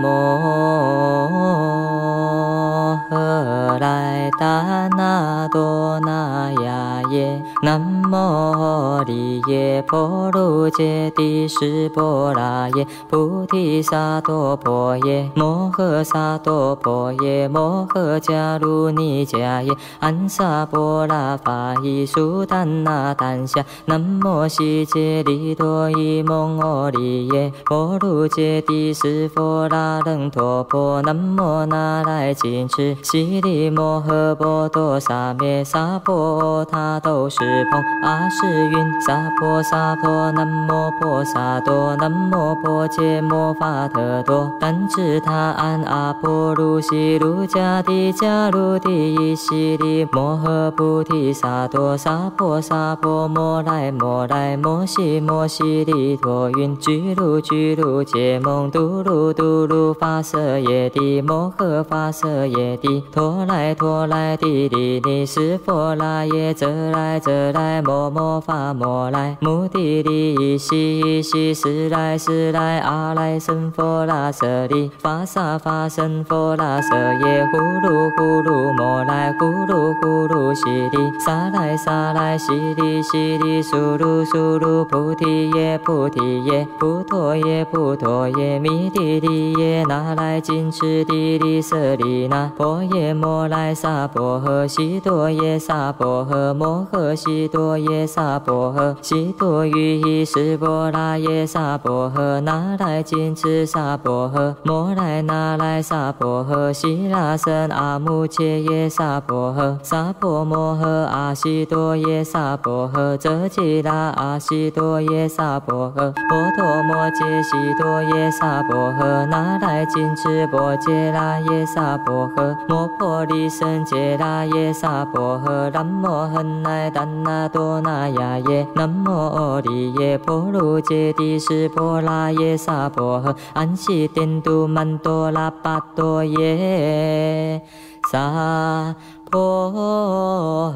[SPEAKER 1] 无荷来达那多那呀耶南无利耶波罗揭谛室波拉耶菩提萨埵婆耶摩诃萨埵婆耶摩诃迦卢尼迦耶安萨波拉法伊苏丹那丹夏南无悉揭利多伊蒙阿利耶波罗揭谛室佛拉楞陀婆南无那来谨墀悉利摩诃波多萨灭萨婆他都是蓬阿是云萨婆萨婆南无婆萨多南无婆伽摩法特多但智他安阿婆卢悉卢迦帝迦卢帝伊悉利摩诃菩提萨埵萨婆萨婆摩来摩来摩悉摩悉利陀云居卢居卢羯蒙嘟噜嘟噜发色耶帝摩诃发色耶帝陀来陀来帝利尼室佛拉耶则来则来摩摩发摩来目的利伊悉伊悉时来时来阿来僧佛拉舍利发萨发僧佛拉舍耶呼噜呼噜摩来呼噜呼噜悉利萨来萨来悉利悉利苏噜苏噜菩提耶菩提耶菩陀耶菩陀耶弥帝利耶那来谨墀帝利舍利那婆耶摩来萨婆诃悉多耶萨婆诃摩诃悉多耶萨婆诃悉多于伊室波拉耶萨婆诃那来谨墀萨婆诃摩来那来萨婆诃悉拉僧阿穆切耶萨婆诃萨婆摩诃阿悉多耶萨婆诃则吉拉阿悉多耶萨婆诃波陀摩揭悉多耶萨婆诃那来谨墀波揭拉耶萨婆诃摩婆利僧揭拉耶萨婆诃南无恒奈丹那多那呀耶南无阿利耶波罗揭谛室波拉耶萨婆诃安悉颠都曼多拉巴多耶萨婆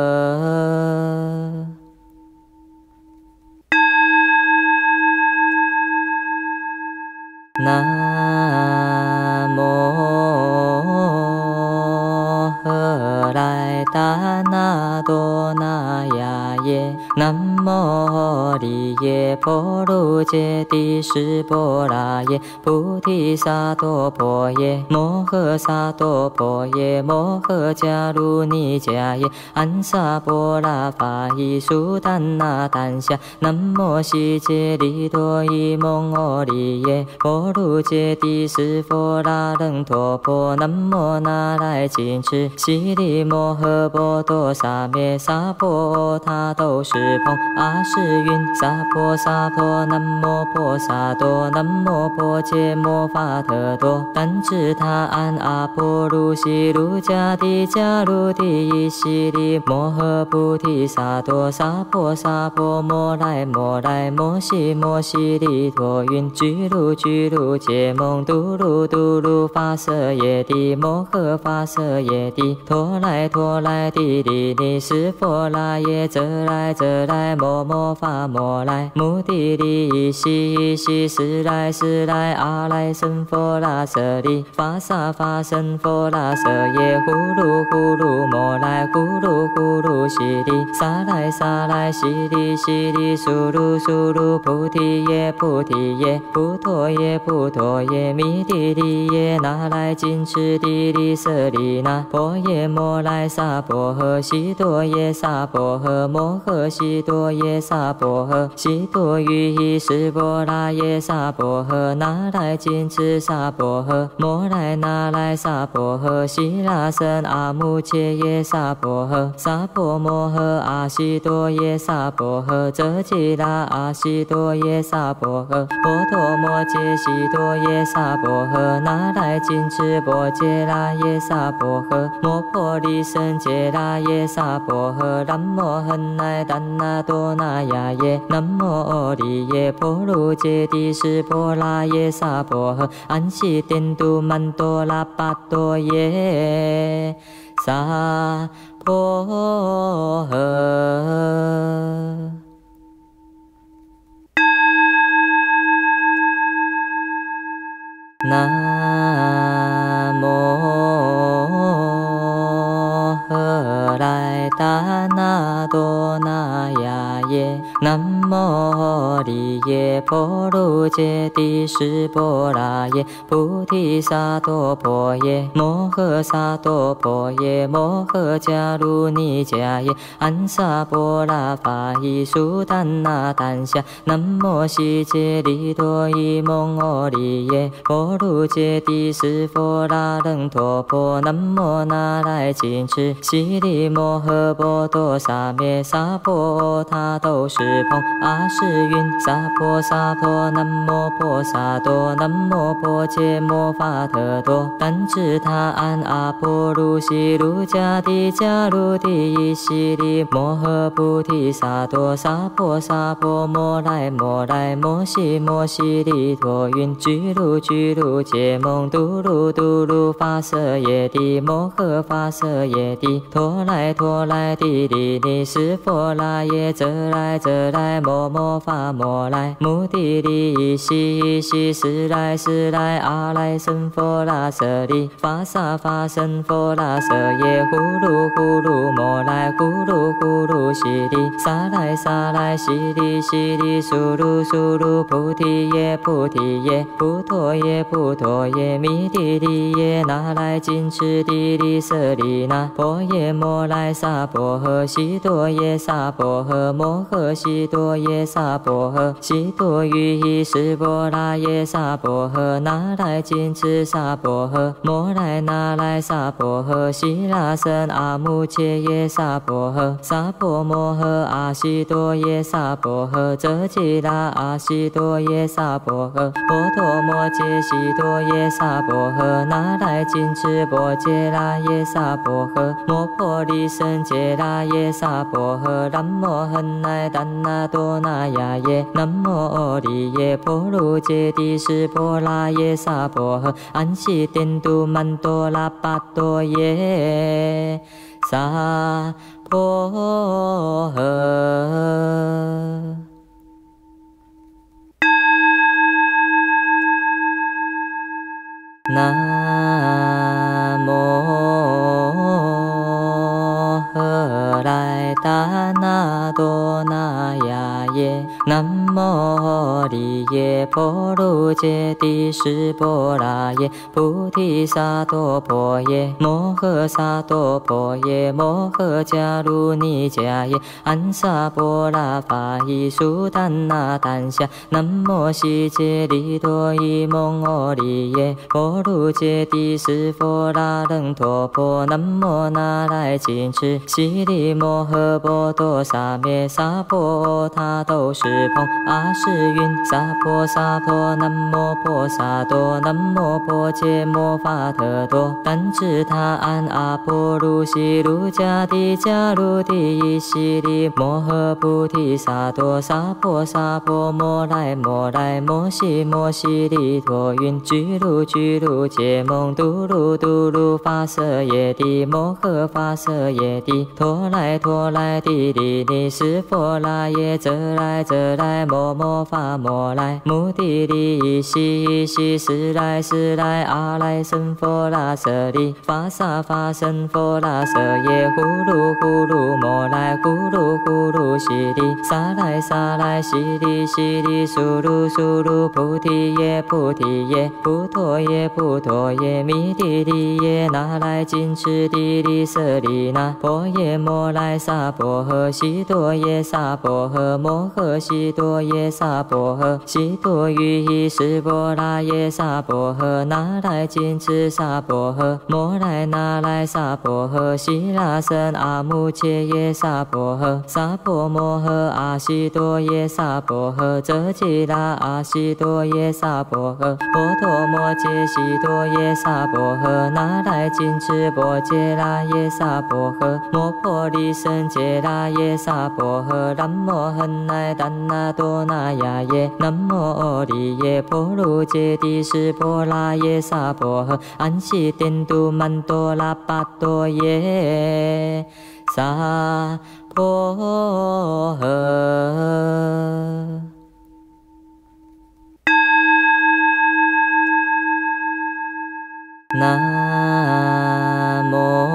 [SPEAKER 1] 诃。南无荷来来达那多那呀耶，南无利耶波卢揭谛室波拉耶，菩提萨埵婆耶，摩诃萨埵婆耶，摩诃迦卢尼迦耶，安萨波拉法依苏丹那丹夏，南无悉揭利多伊蒙阿利耶，波卢揭谛室佛拉楞陀婆，南无那来谨墀悉利摩诃波多萨灭萨婆他都是蓬阿是云萨婆萨婆南无婆萨多南无婆伽摩法特多但智他安阿婆卢悉卢迦帝迦卢帝伊悉利摩诃菩提萨埵萨婆萨婆摩来摩来摩悉摩悉利陀云居卢居卢羯蒙嘟噜嘟噜发色耶帝摩诃发色耶帝陀来陀来帝利尼室佛拉耶则来则来摩摩发摩来目的利依悉依悉时来时来阿来僧佛拉舍利发萨发僧佛拉舍耶呼噜呼噜摩来呼噜呼噜悉利萨来萨来悉利悉利苏噜苏噜菩提耶菩提耶菩陀耶菩陀耶弥帝利耶那来谨墀帝利舍利那婆耶摩来萨婆诃悉多耶萨婆诃摩诃悉多耶萨婆诃悉多于依室波拉耶萨婆诃那来谨墀萨婆诃摩来那来萨婆诃悉拉僧阿穆切耶萨婆诃萨婆摩诃阿悉多耶萨婆诃遮吉拉阿悉多耶萨婆诃波陀摩揭悉多耶萨婆诃那来谨墀波揭拉耶萨婆诃摩婆利僧揭拉耶萨婆诃南无恒来怛那多那呀耶南无阿利耶波卢揭谛室波拉耶萨婆诃安悉颠都曼多拉巴多耶萨婆诃。南无何来达那多那呀耶南无利耶波卢揭谛室波拉耶菩提萨埵婆耶摩诃萨埵婆耶摩诃迦卢尼迦耶安萨波拉法依苏丹那丹夏南无悉揭利多伊蒙阿利耶波卢揭谛室佛拉楞陀婆南无那来谨墀悉利摩诃波多萨灭萨婆他都是蓬阿是云萨婆萨婆南无婆萨多南无婆伽摩法特多但智他安阿婆卢悉卢迦帝迦卢帝伊悉利摩诃菩提萨埵萨婆萨婆摩来摩来摩悉摩悉利陀云居卢居卢羯蒙嘟噜嘟噜发色耶帝摩诃发色耶帝陀来陀来帝利尼室佛拉耶则来则来摩摩发摩来目的利依悉依悉时来时来阿来僧佛拉舍利发萨发僧佛拉舍耶呼噜呼噜摩来呼噜呼噜悉利萨来萨来悉利悉利苏噜苏噜菩提耶菩提耶菩陀耶菩陀耶弥帝利耶那来谨墀帝利舍利那婆耶摩来萨婆诃悉多耶萨婆诃摩诃悉多耶萨婆诃悉多于依室波拉耶萨婆诃那来谨墀萨婆诃摩来那来萨婆诃悉拉僧阿穆切耶萨婆诃萨婆摩诃阿悉多耶萨婆诃遮吉拉阿悉多耶萨婆诃波陀摩揭悉多耶萨婆诃那来谨墀波揭拉耶萨婆诃摩婆利僧揭拉耶萨婆诃南无恒来怛那多那呀耶南无阿利耶波卢揭谛室波拉耶萨婆诃安悉颠都曼多拉巴多耶萨婆诃。南无萨多那呀耶，南无利耶波罗揭谛室波拉耶，菩提萨埵婆耶，摩诃萨埵婆耶，摩诃迦卢尼迦耶，安萨波拉法伊苏丹那丹夏，南无悉揭利多伊蒙阿利耶，波罗揭谛室佛拉楞陀婆，南无那来谨墀悉利摩诃波多萨灭萨婆他都是蓬阿是云萨婆萨婆南无婆萨多南无婆伽摩法特多但智他安阿婆卢悉卢迦帝迦卢帝伊悉利摩诃菩提萨埵萨婆萨婆摩来摩来摩悉摩悉利陀云居卢居卢羯蒙嘟噜嘟噜发色耶帝摩诃发色耶帝陀来陀来帝利尼室佛拉耶则来则来摩摩发摩来目的利伊悉伊悉时来时来阿来僧佛拉舍利发萨发僧佛拉舍耶呼噜呼噜摩来呼噜呼噜悉利萨来萨来悉利悉利苏噜苏噜菩提耶菩提耶菩陀耶菩陀耶弥帝利耶那来谨墀帝利舍利那婆耶摩来萨婆诃悉多耶萨婆诃摩诃悉多耶萨婆诃悉多于伊室波拉耶萨婆诃那来谨墀萨婆诃摩来那来萨婆诃悉拉僧阿穆切耶萨婆诃萨婆摩诃阿悉多耶萨婆诃则吉拉阿悉多耶萨婆诃波陀摩揭悉多耶萨婆诃那来谨墀波揭拉耶萨婆诃摩婆利僧揭拉耶萨婆诃南无恒来怛那多那呀耶南无阿利耶波罗揭谛室波拉耶萨婆诃安悉颠都曼多拉巴多耶萨婆诃。南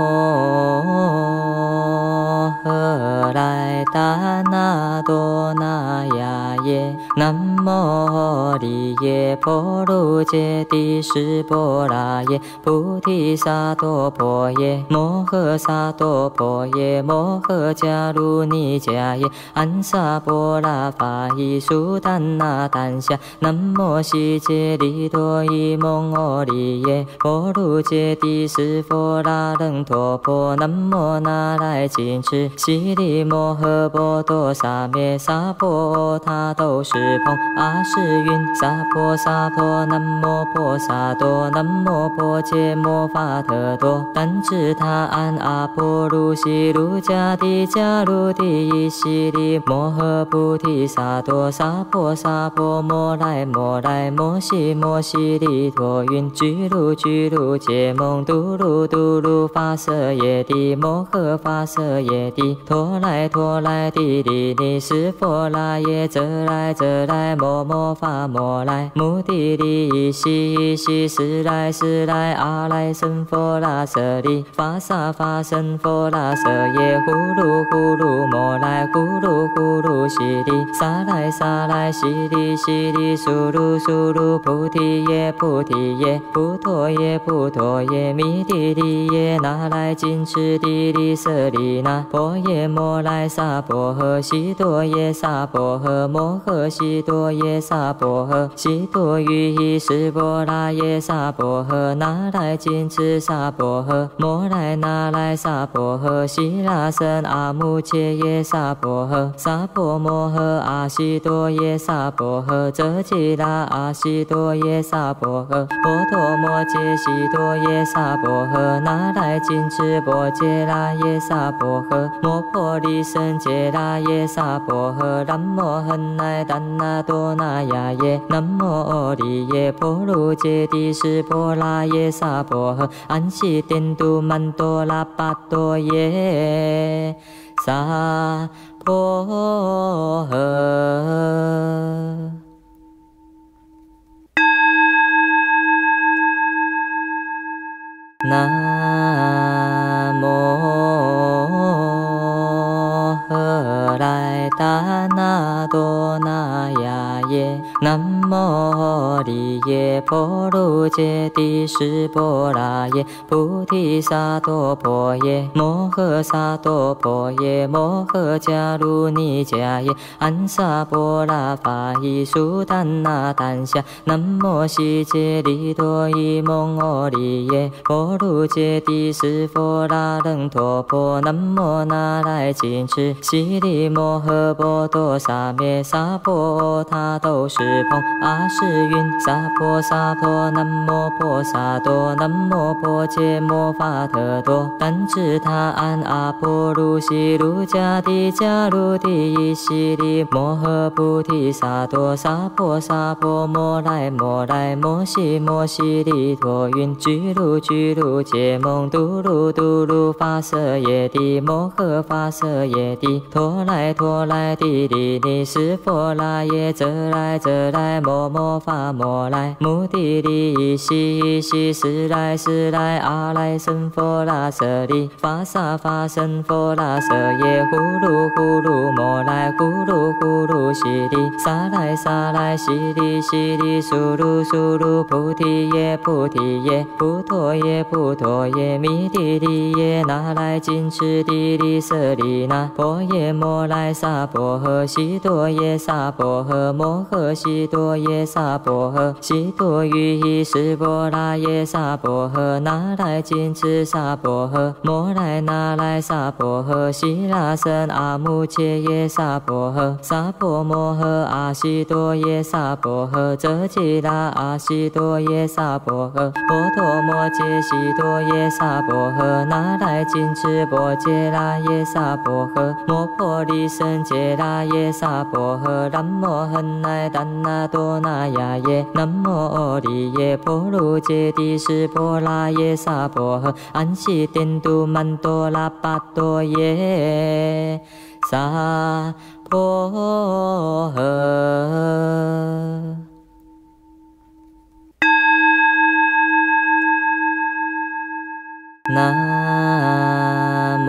[SPEAKER 1] 无荷来达那多那呀耶南无利耶波罗揭谛室波拉耶菩提萨埵婆耶摩诃萨埵婆耶摩诃迦卢尼迦耶安萨波拉法伊苏丹那丹夏南无悉揭利多伊蒙阿利耶波罗揭谛室佛拉楞陀婆南无那来谨墀悉利摩诃波多萨灭萨婆他都是蓬阿是云萨婆萨婆南无婆萨多南无婆伽摩法特多但智他安阿婆卢悉卢迦帝迦卢帝伊悉利摩诃菩提萨埵萨婆萨婆摩来摩来摩悉摩悉利陀云居卢居卢羯蒙嘟噜嘟噜发色耶帝摩诃发色耶帝陀来陀来帝利尼室佛拉耶则来则来摩摩发摩来目的利伊悉伊悉时来时来阿来僧佛拉舍利发萨发僧佛拉舍耶呼噜呼噜摩来呼噜呼噜悉利萨来萨来悉利悉利苏噜苏噜菩提耶菩提耶菩陀耶菩陀耶弥帝利耶那来谨墀帝利舍利那婆耶摩来萨婆诃悉多耶萨婆诃摩诃悉多耶萨婆诃悉多于伊室波拉耶萨婆诃那来谨墀萨婆诃摩来那来萨婆诃悉拉僧阿穆切耶萨婆诃萨婆摩诃阿悉多耶萨婆诃则吉拉阿悉多耶萨婆诃波陀摩揭悉多耶萨婆诃那来谨墀波揭拉耶萨婆诃摩婆利僧揭拉耶萨婆诃南无恒来怛那多那呀耶南无阿利耶波罗揭谛室波拉耶萨婆诃安悉颠都曼多拉巴多耶萨婆诃。南无荷来达那多那呀耶，南无利耶波罗揭谛室波拉耶，菩提萨埵婆耶，摩诃萨埵婆耶，摩诃迦卢尼迦耶，安萨波拉法伊苏丹那丹夏，南无悉揭利多伊蒙阿利耶，波罗揭谛室佛拉楞陀婆，南无那来谨墀悉利摩诃波多萨灭萨婆他都是蓬阿是云萨婆萨婆南无婆萨多南无婆伽摩法特多但智他安阿婆卢悉卢迦帝迦卢帝伊悉利摩诃菩提萨埵萨婆萨婆摩来摩来摩悉摩悉利陀云居卢居卢羯蒙嘟噜嘟噜发色耶帝摩诃发色耶帝陀来陀来帝利尼室佛拉耶则来则来摩摩发摩来目的利伊悉伊悉时来时来阿来僧佛拉舍利发萨发僧佛拉舍耶呼噜呼噜摩来呼噜呼噜悉利萨来萨来悉利悉利苏噜苏噜菩提耶菩提耶菩陀耶菩陀耶弥帝利耶那来谨墀帝利舍利那婆耶摩来萨婆诃悉多耶萨婆诃摩诃悉多耶萨婆诃悉多于伊室波拉耶萨婆诃那来谨墀萨婆诃摩来那来萨婆诃悉拉僧阿穆切耶萨婆诃萨婆摩诃阿悉多耶萨婆诃则吉拉阿悉多耶萨婆诃波陀摩揭悉多耶萨婆诃那来谨墀波揭拉耶萨婆诃摩婆利僧揭拉耶萨婆诃南无恒来怛那多那呀耶南无阿利耶波罗揭谛室波拉耶萨婆诃安悉颠都曼多拉巴多耶萨婆诃。南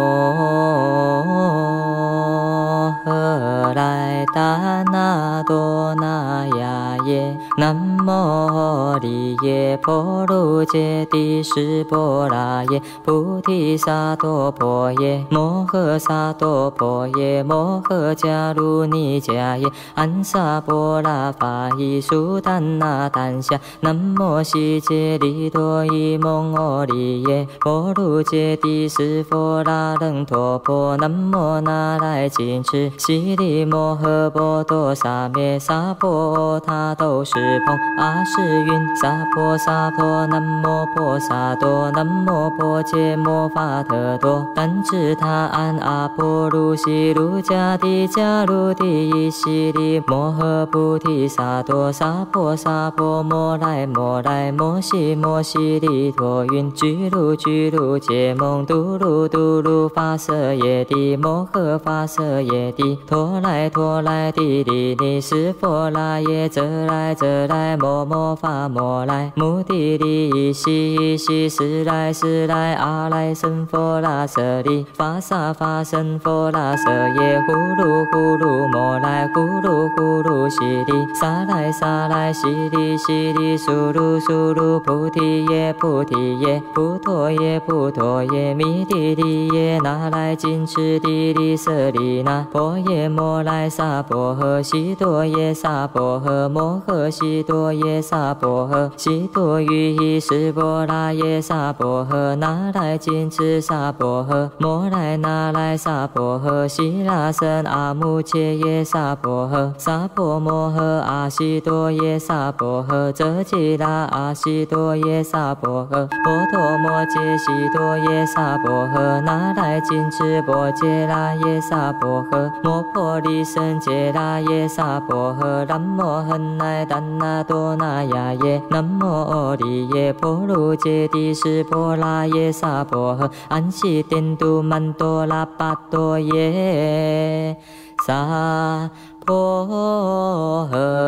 [SPEAKER 1] 无何来达那多那呀耶南无利耶波罗揭谛室波拉耶菩提萨埵婆耶摩诃萨埵婆耶摩诃迦卢尼迦耶安萨波拉法伊苏丹那丹夏南无悉揭利多伊蒙阿利耶波罗揭谛室佛拉楞陀婆南无那来谨墀悉利摩诃波多萨灭萨婆他都是蓬阿是云萨婆萨婆南无婆萨多南无婆伽摩法特多但智他安阿婆卢悉卢迦帝迦卢帝伊悉利摩诃菩提萨埵萨婆萨婆摩来摩来摩悉摩悉利陀云居卢居卢羯蒙嘟噜嘟噜发色耶帝摩诃发色耶帝陀来陀来帝利尼室佛拉耶则来则来摩摩发摩来目的利伊悉伊悉时来时来阿来僧佛拉舍利发萨发僧佛拉舍耶呼噜呼噜摩来呼噜呼噜悉利萨来萨来悉利悉利苏噜苏噜菩提耶菩提耶菩陀耶菩陀耶弥帝利耶那来谨墀帝利舍利那婆耶摩来萨婆诃悉多耶萨婆诃摩诃悉多耶萨婆诃悉多于伊室波拉耶萨婆诃那来谨墀萨婆诃摩来那来萨婆诃悉拉僧阿穆切耶萨婆诃萨婆摩诃阿悉多耶萨婆诃则吉拉阿悉多耶萨婆诃波陀摩揭悉多耶萨婆诃那来谨墀波揭拉耶萨婆诃摩婆利僧揭拉耶萨婆诃南无恒来怛那多那呀耶南无阿利耶波罗揭谛室波拉耶萨婆诃安悉颠都曼多拉巴多耶萨婆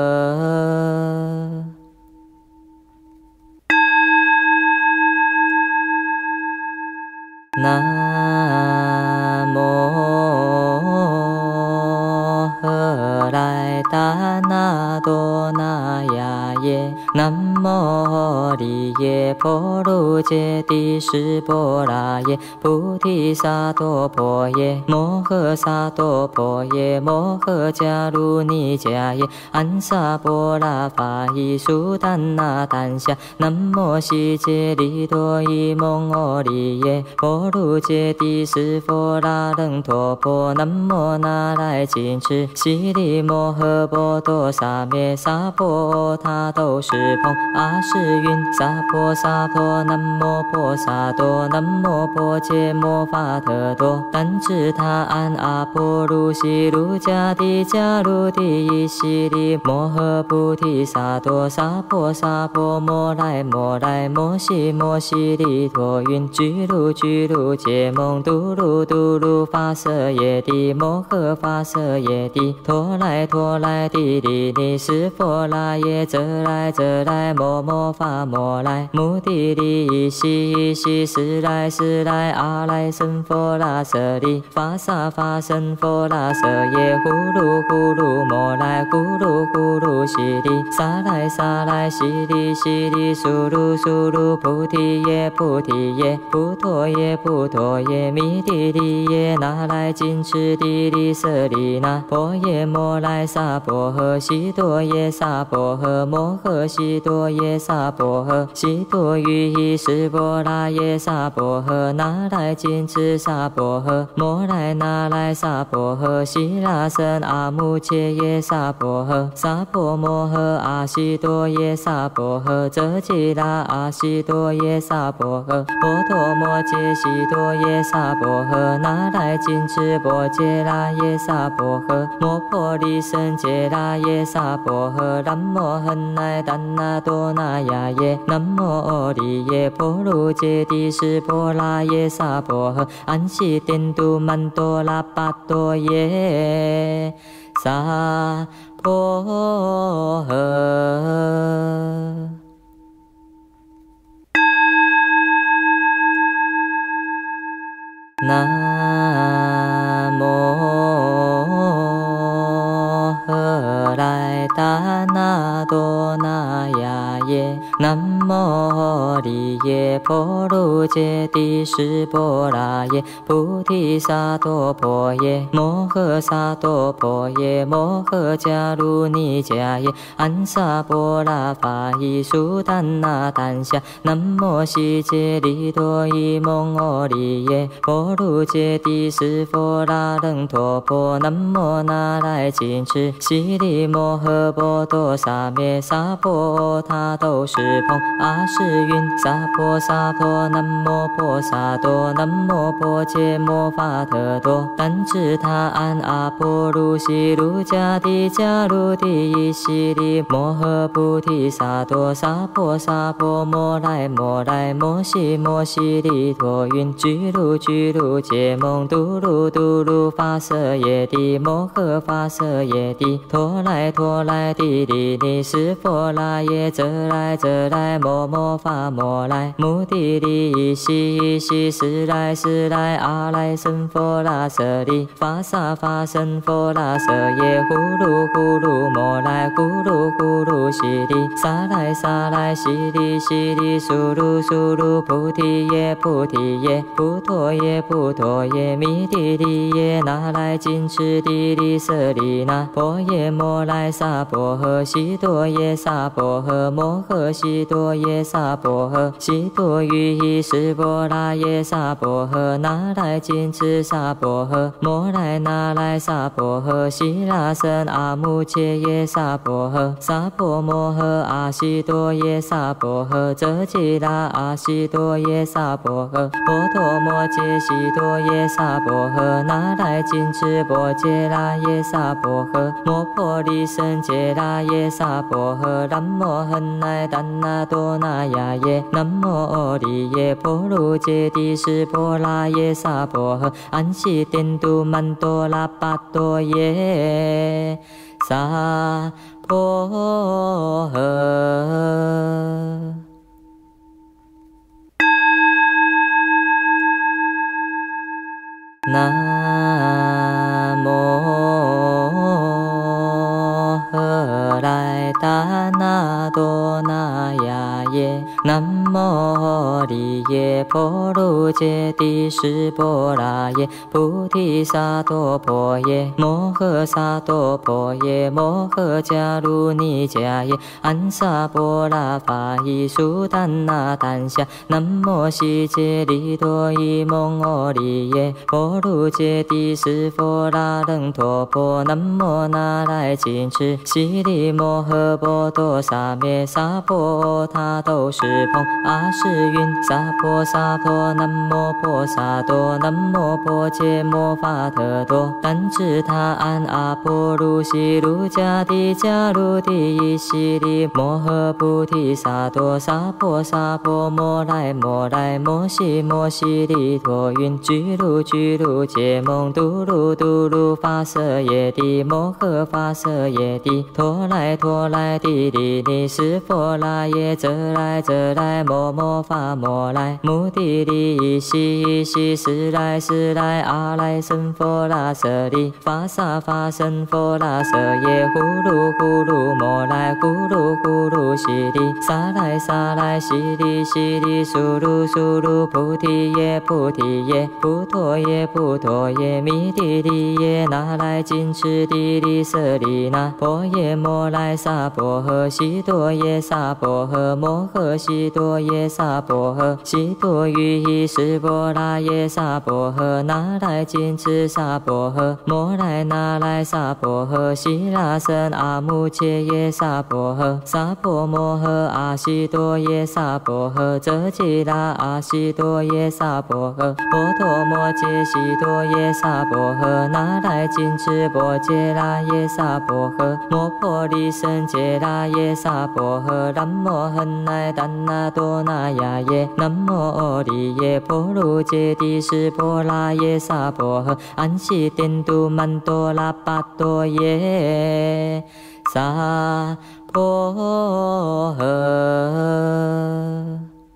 [SPEAKER 1] 诃。南无来达那多那呀耶，南无利耶波罗揭谛室波拉耶，菩提萨埵婆耶，摩诃萨埵婆耶，摩诃迦卢尼迦耶，安萨波拉法伊苏丹那丹夏，南无悉揭利多伊蒙阿利耶，波罗揭谛室佛拉楞陀婆，南无那来谨墀悉利摩诃波多萨灭萨婆他都是蓬阿是云萨婆萨婆南无婆萨多南无婆伽摩法特多但智他安阿婆卢悉卢迦帝迦卢帝伊悉利摩诃菩提萨埵萨婆萨婆摩来摩来摩悉摩悉利陀云居卢居卢羯蒙嘟噜嘟噜发色耶帝摩诃发色耶帝陀来陀来帝利尼室佛拉耶则来则来摩摩发摩来目的利伊悉伊悉时来时来阿来僧佛拉舍利发萨发僧佛拉舍耶呼噜呼噜摩来呼噜呼噜悉利萨来萨来悉利悉利苏噜苏噜菩提耶菩提耶菩陀耶菩陀耶弥帝利耶那来谨墀帝利舍利那婆耶摩来萨婆诃悉多耶萨婆诃摩诃悉多耶萨婆诃悉多于伊室波拉耶萨婆诃那来谨墀萨婆诃摩来那来萨婆诃悉拉僧阿穆切耶萨婆诃萨婆摩诃阿悉多耶萨婆诃则吉拉阿悉多耶萨婆诃波陀摩揭悉多耶萨婆诃那来谨墀波揭拉耶萨婆诃摩婆利僧揭拉耶萨婆诃南无恒来怛那多那呀耶南无阿利耶波罗揭谛室波拉耶萨婆诃安悉颠都曼多拉巴多耶萨婆诃。南无何来达那多那呀耶南无利耶波罗揭谛室波拉耶菩提萨埵婆耶摩诃萨埵婆耶摩诃迦卢尼迦耶安萨波拉法伊苏丹那丹夏南无悉揭利多伊蒙阿利耶波罗揭谛室佛拉楞陀婆南无那来谨墀悉利摩诃波多萨灭萨婆他都是蓬阿是云萨婆萨婆南无婆萨多南无婆伽摩法特多但智他安阿婆卢悉卢迦帝迦卢帝伊悉利摩诃菩提萨埵萨婆萨婆摩来摩来摩悉摩悉利陀云居卢居卢羯蒙嘟噜嘟噜发色耶帝摩诃发色耶帝陀来陀来帝利尼室佛拉耶则来则来摩摩发摩来目的利伊悉伊悉时来时来阿来僧佛拉舍利发萨发僧佛拉舍耶呼噜呼噜摩来呼噜呼噜悉利萨来萨来悉利悉利苏噜苏噜菩提耶菩提耶菩陀耶菩陀耶弥帝利耶那来谨墀帝利舍利那婆耶摩来萨婆诃悉多耶萨婆诃摩诃悉多耶萨婆诃悉多于伊室波拉耶萨婆诃那来谨墀萨婆诃摩来那来萨婆诃悉拉僧阿穆切耶萨婆诃萨婆摩诃阿悉多耶萨婆诃则吉拉阿悉多耶萨婆诃波陀摩揭悉多耶萨婆诃那来谨墀波揭拉耶萨婆诃摩婆利僧揭拉耶萨婆诃南无恒来怛那多那呀耶南无阿利耶波罗揭谛室波拉耶萨婆诃安悉颠都曼多拉巴多耶萨婆诃。南无摩利耶婆卢揭帝释波拉耶菩提萨埵婆耶摩诃萨埵婆耶摩诃迦卢尼迦耶安萨波拉法伊苏丹那丹夏南无悉揭利多伊蒙阿利耶婆卢揭帝释波拉楞陀婆南无那来谨墀悉利摩诃波多萨灭萨婆他都是蓬阿是云萨婆萨婆南无婆萨多南无婆伽摩法特多但智他安阿婆卢悉卢迦帝迦卢帝伊悉利摩诃菩提萨埵萨婆萨婆摩来摩来摩悉摩悉利陀云居卢居卢羯蒙嘟噜嘟噜发色耶帝摩诃发色耶帝陀来陀来帝利尼释佛拉耶则来则来摩摩发摩来目的利依悉依悉是来是来阿来僧佛拉舍利发萨发僧佛拉舍耶呼噜呼噜摩来呼噜呼噜悉利萨来萨来悉利悉利苏噜苏噜菩提耶菩提耶菩陀耶菩陀耶弥帝利耶那来谨墀帝利舍利那婆耶摩来萨婆诃悉多耶萨婆诃摩诃悉多耶萨婆诃悉多于依释波拉耶萨婆诃那来谨墀萨婆诃摩来那来萨婆诃悉拉僧阿穆切耶萨婆诃萨婆摩诃阿悉多耶萨婆诃则吉拉阿悉多耶萨婆诃婆陀摩揭悉多耶萨婆诃那来谨墀波揭拉耶萨婆诃摩婆利僧揭拉耶萨婆诃南无恒奈丹那多那呀耶南无阿利耶婆卢揭帝释波拉耶萨婆诃安悉颠都曼多拉巴多耶萨婆诃。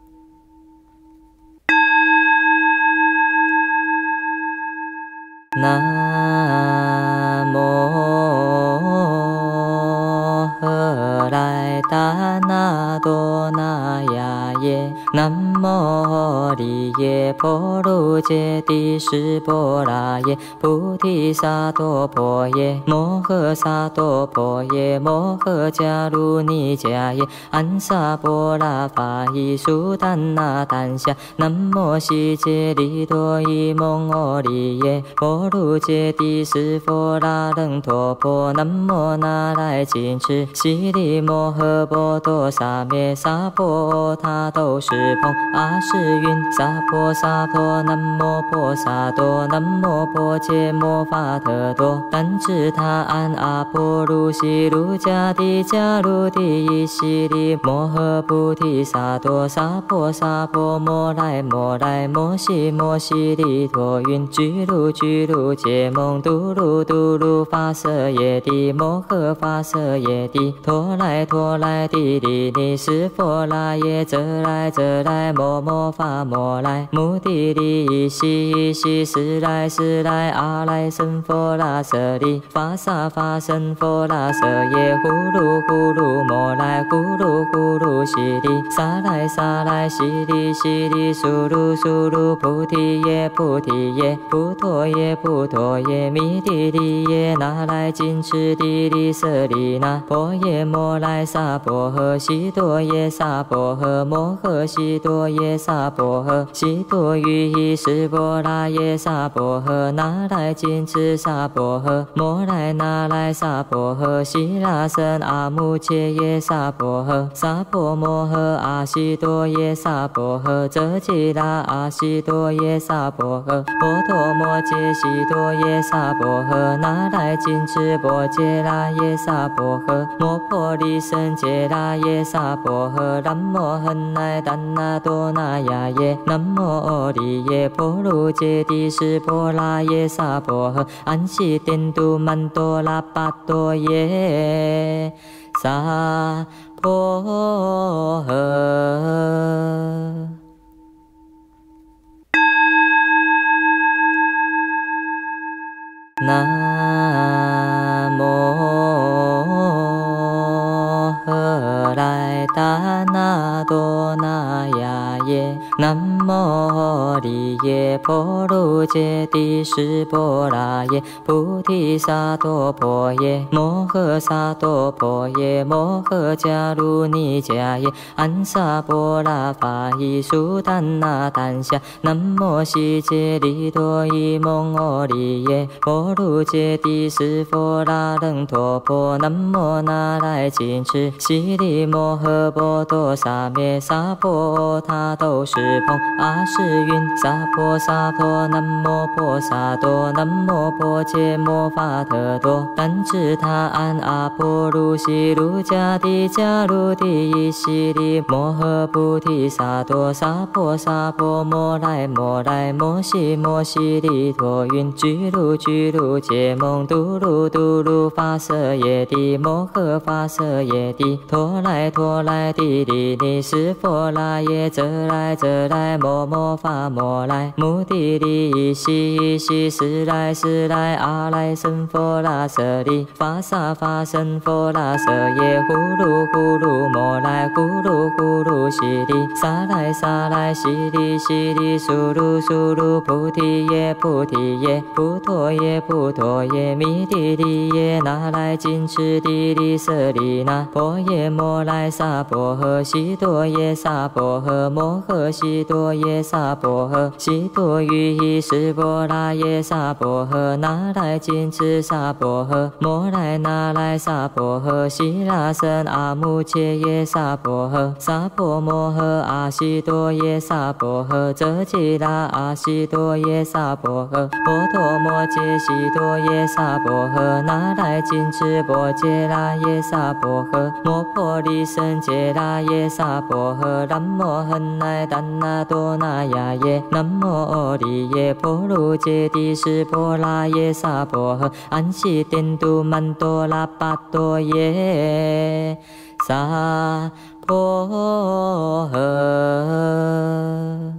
[SPEAKER 1] 南无荷来达那多那呀耶南无阿利耶婆卢揭帝释波拉耶菩提萨埵婆耶摩诃萨埵婆耶摩诃迦卢尼迦耶安萨波拉法伊苏丹那丹夏南无悉揭利多伊蒙阿利耶婆卢揭帝释波拉楞陀婆南无那来谨墀悉利摩诃波多萨灭萨婆他都是蓬阿是云萨婆萨婆南无婆萨多南无婆伽摩法特多但智他安阿婆卢悉卢迦帝迦卢帝伊悉利摩诃菩提萨埵萨婆萨婆摩来摩来摩悉摩悉利陀云居卢居卢羯蒙嘟噜嘟噜发色耶帝摩诃发色耶帝陀来陀来帝利尼释佛拉耶则来则来摩摩发摩来目的利依悉依悉是来是来阿来僧佛拉舍利发萨发僧佛拉舍耶呼噜呼噜摩来呼噜呼噜悉利萨来萨来悉利悉利苏噜苏噜菩提耶菩提耶菩陀耶菩陀耶弥帝利耶那来谨墀帝利舍利那婆耶摩来萨婆诃悉多耶萨婆诃摩诃悉多耶萨婆诃悉多于依释波拉耶萨婆诃那来谨墀萨婆诃摩来那来萨婆诃悉拉僧阿穆切耶萨婆诃萨婆摩诃阿悉多耶萨婆诃则吉拉阿悉多耶萨婆诃婆陀摩揭悉多耶萨婆诃那来谨墀波揭拉耶萨婆诃摩婆利僧揭拉耶萨婆诃南无恒奈丹那多那呀耶南无阿利耶婆卢揭帝释波拉耶萨婆诃安悉颠都曼多拉巴多耶萨婆诃。南无荷来达那多那呀耶，南无利耶波罗揭谛室波拉耶，菩提萨埵婆耶，摩诃萨埵婆耶，摩诃迦卢尼迦耶，安萨波拉法伊苏丹那丹夏，南无悉揭利多伊蒙阿利耶，波罗揭谛室波拉楞陀婆，南无那来谨墀悉利摩诃波多萨灭萨婆他都是蓬阿是云萨婆萨婆南无婆萨多南无婆伽摩法特多但智他安阿婆卢悉卢迦帝迦卢帝伊悉利摩诃菩提萨埵萨婆萨婆摩来摩来摩悉摩悉利陀云居卢居卢羯蒙嘟噜嘟噜发色耶帝摩诃发色耶帝陀来陀来帝利尼室佛拉耶则来则来摩摩发摩来目的利依悉依悉是来是来阿来僧佛拉舍利发萨发僧佛拉舍耶呼噜呼噜摩来呼噜呼噜悉利萨来萨来悉利悉利苏噜苏噜菩提耶菩提耶菩陀耶菩陀耶弥帝利耶那来谨墀帝利舍利那婆耶摩来萨婆诃悉多耶萨婆诃摩诃悉多耶萨婆诃悉多于依室波拉耶萨婆诃那来谨墀萨婆诃摩来那来萨婆诃悉拉僧阿穆切耶萨婆诃萨婆摩诃阿悉多耶萨婆诃则吉拉阿悉多耶萨婆诃波陀摩揭悉多耶萨婆诃那来谨墀波揭拉耶萨婆诃摩婆利僧揭拉耶萨婆诃南无恒来怛那多那呀耶南无阿利耶波罗揭谛室波拉耶萨婆诃安悉颠都曼多拉巴多耶萨婆诃。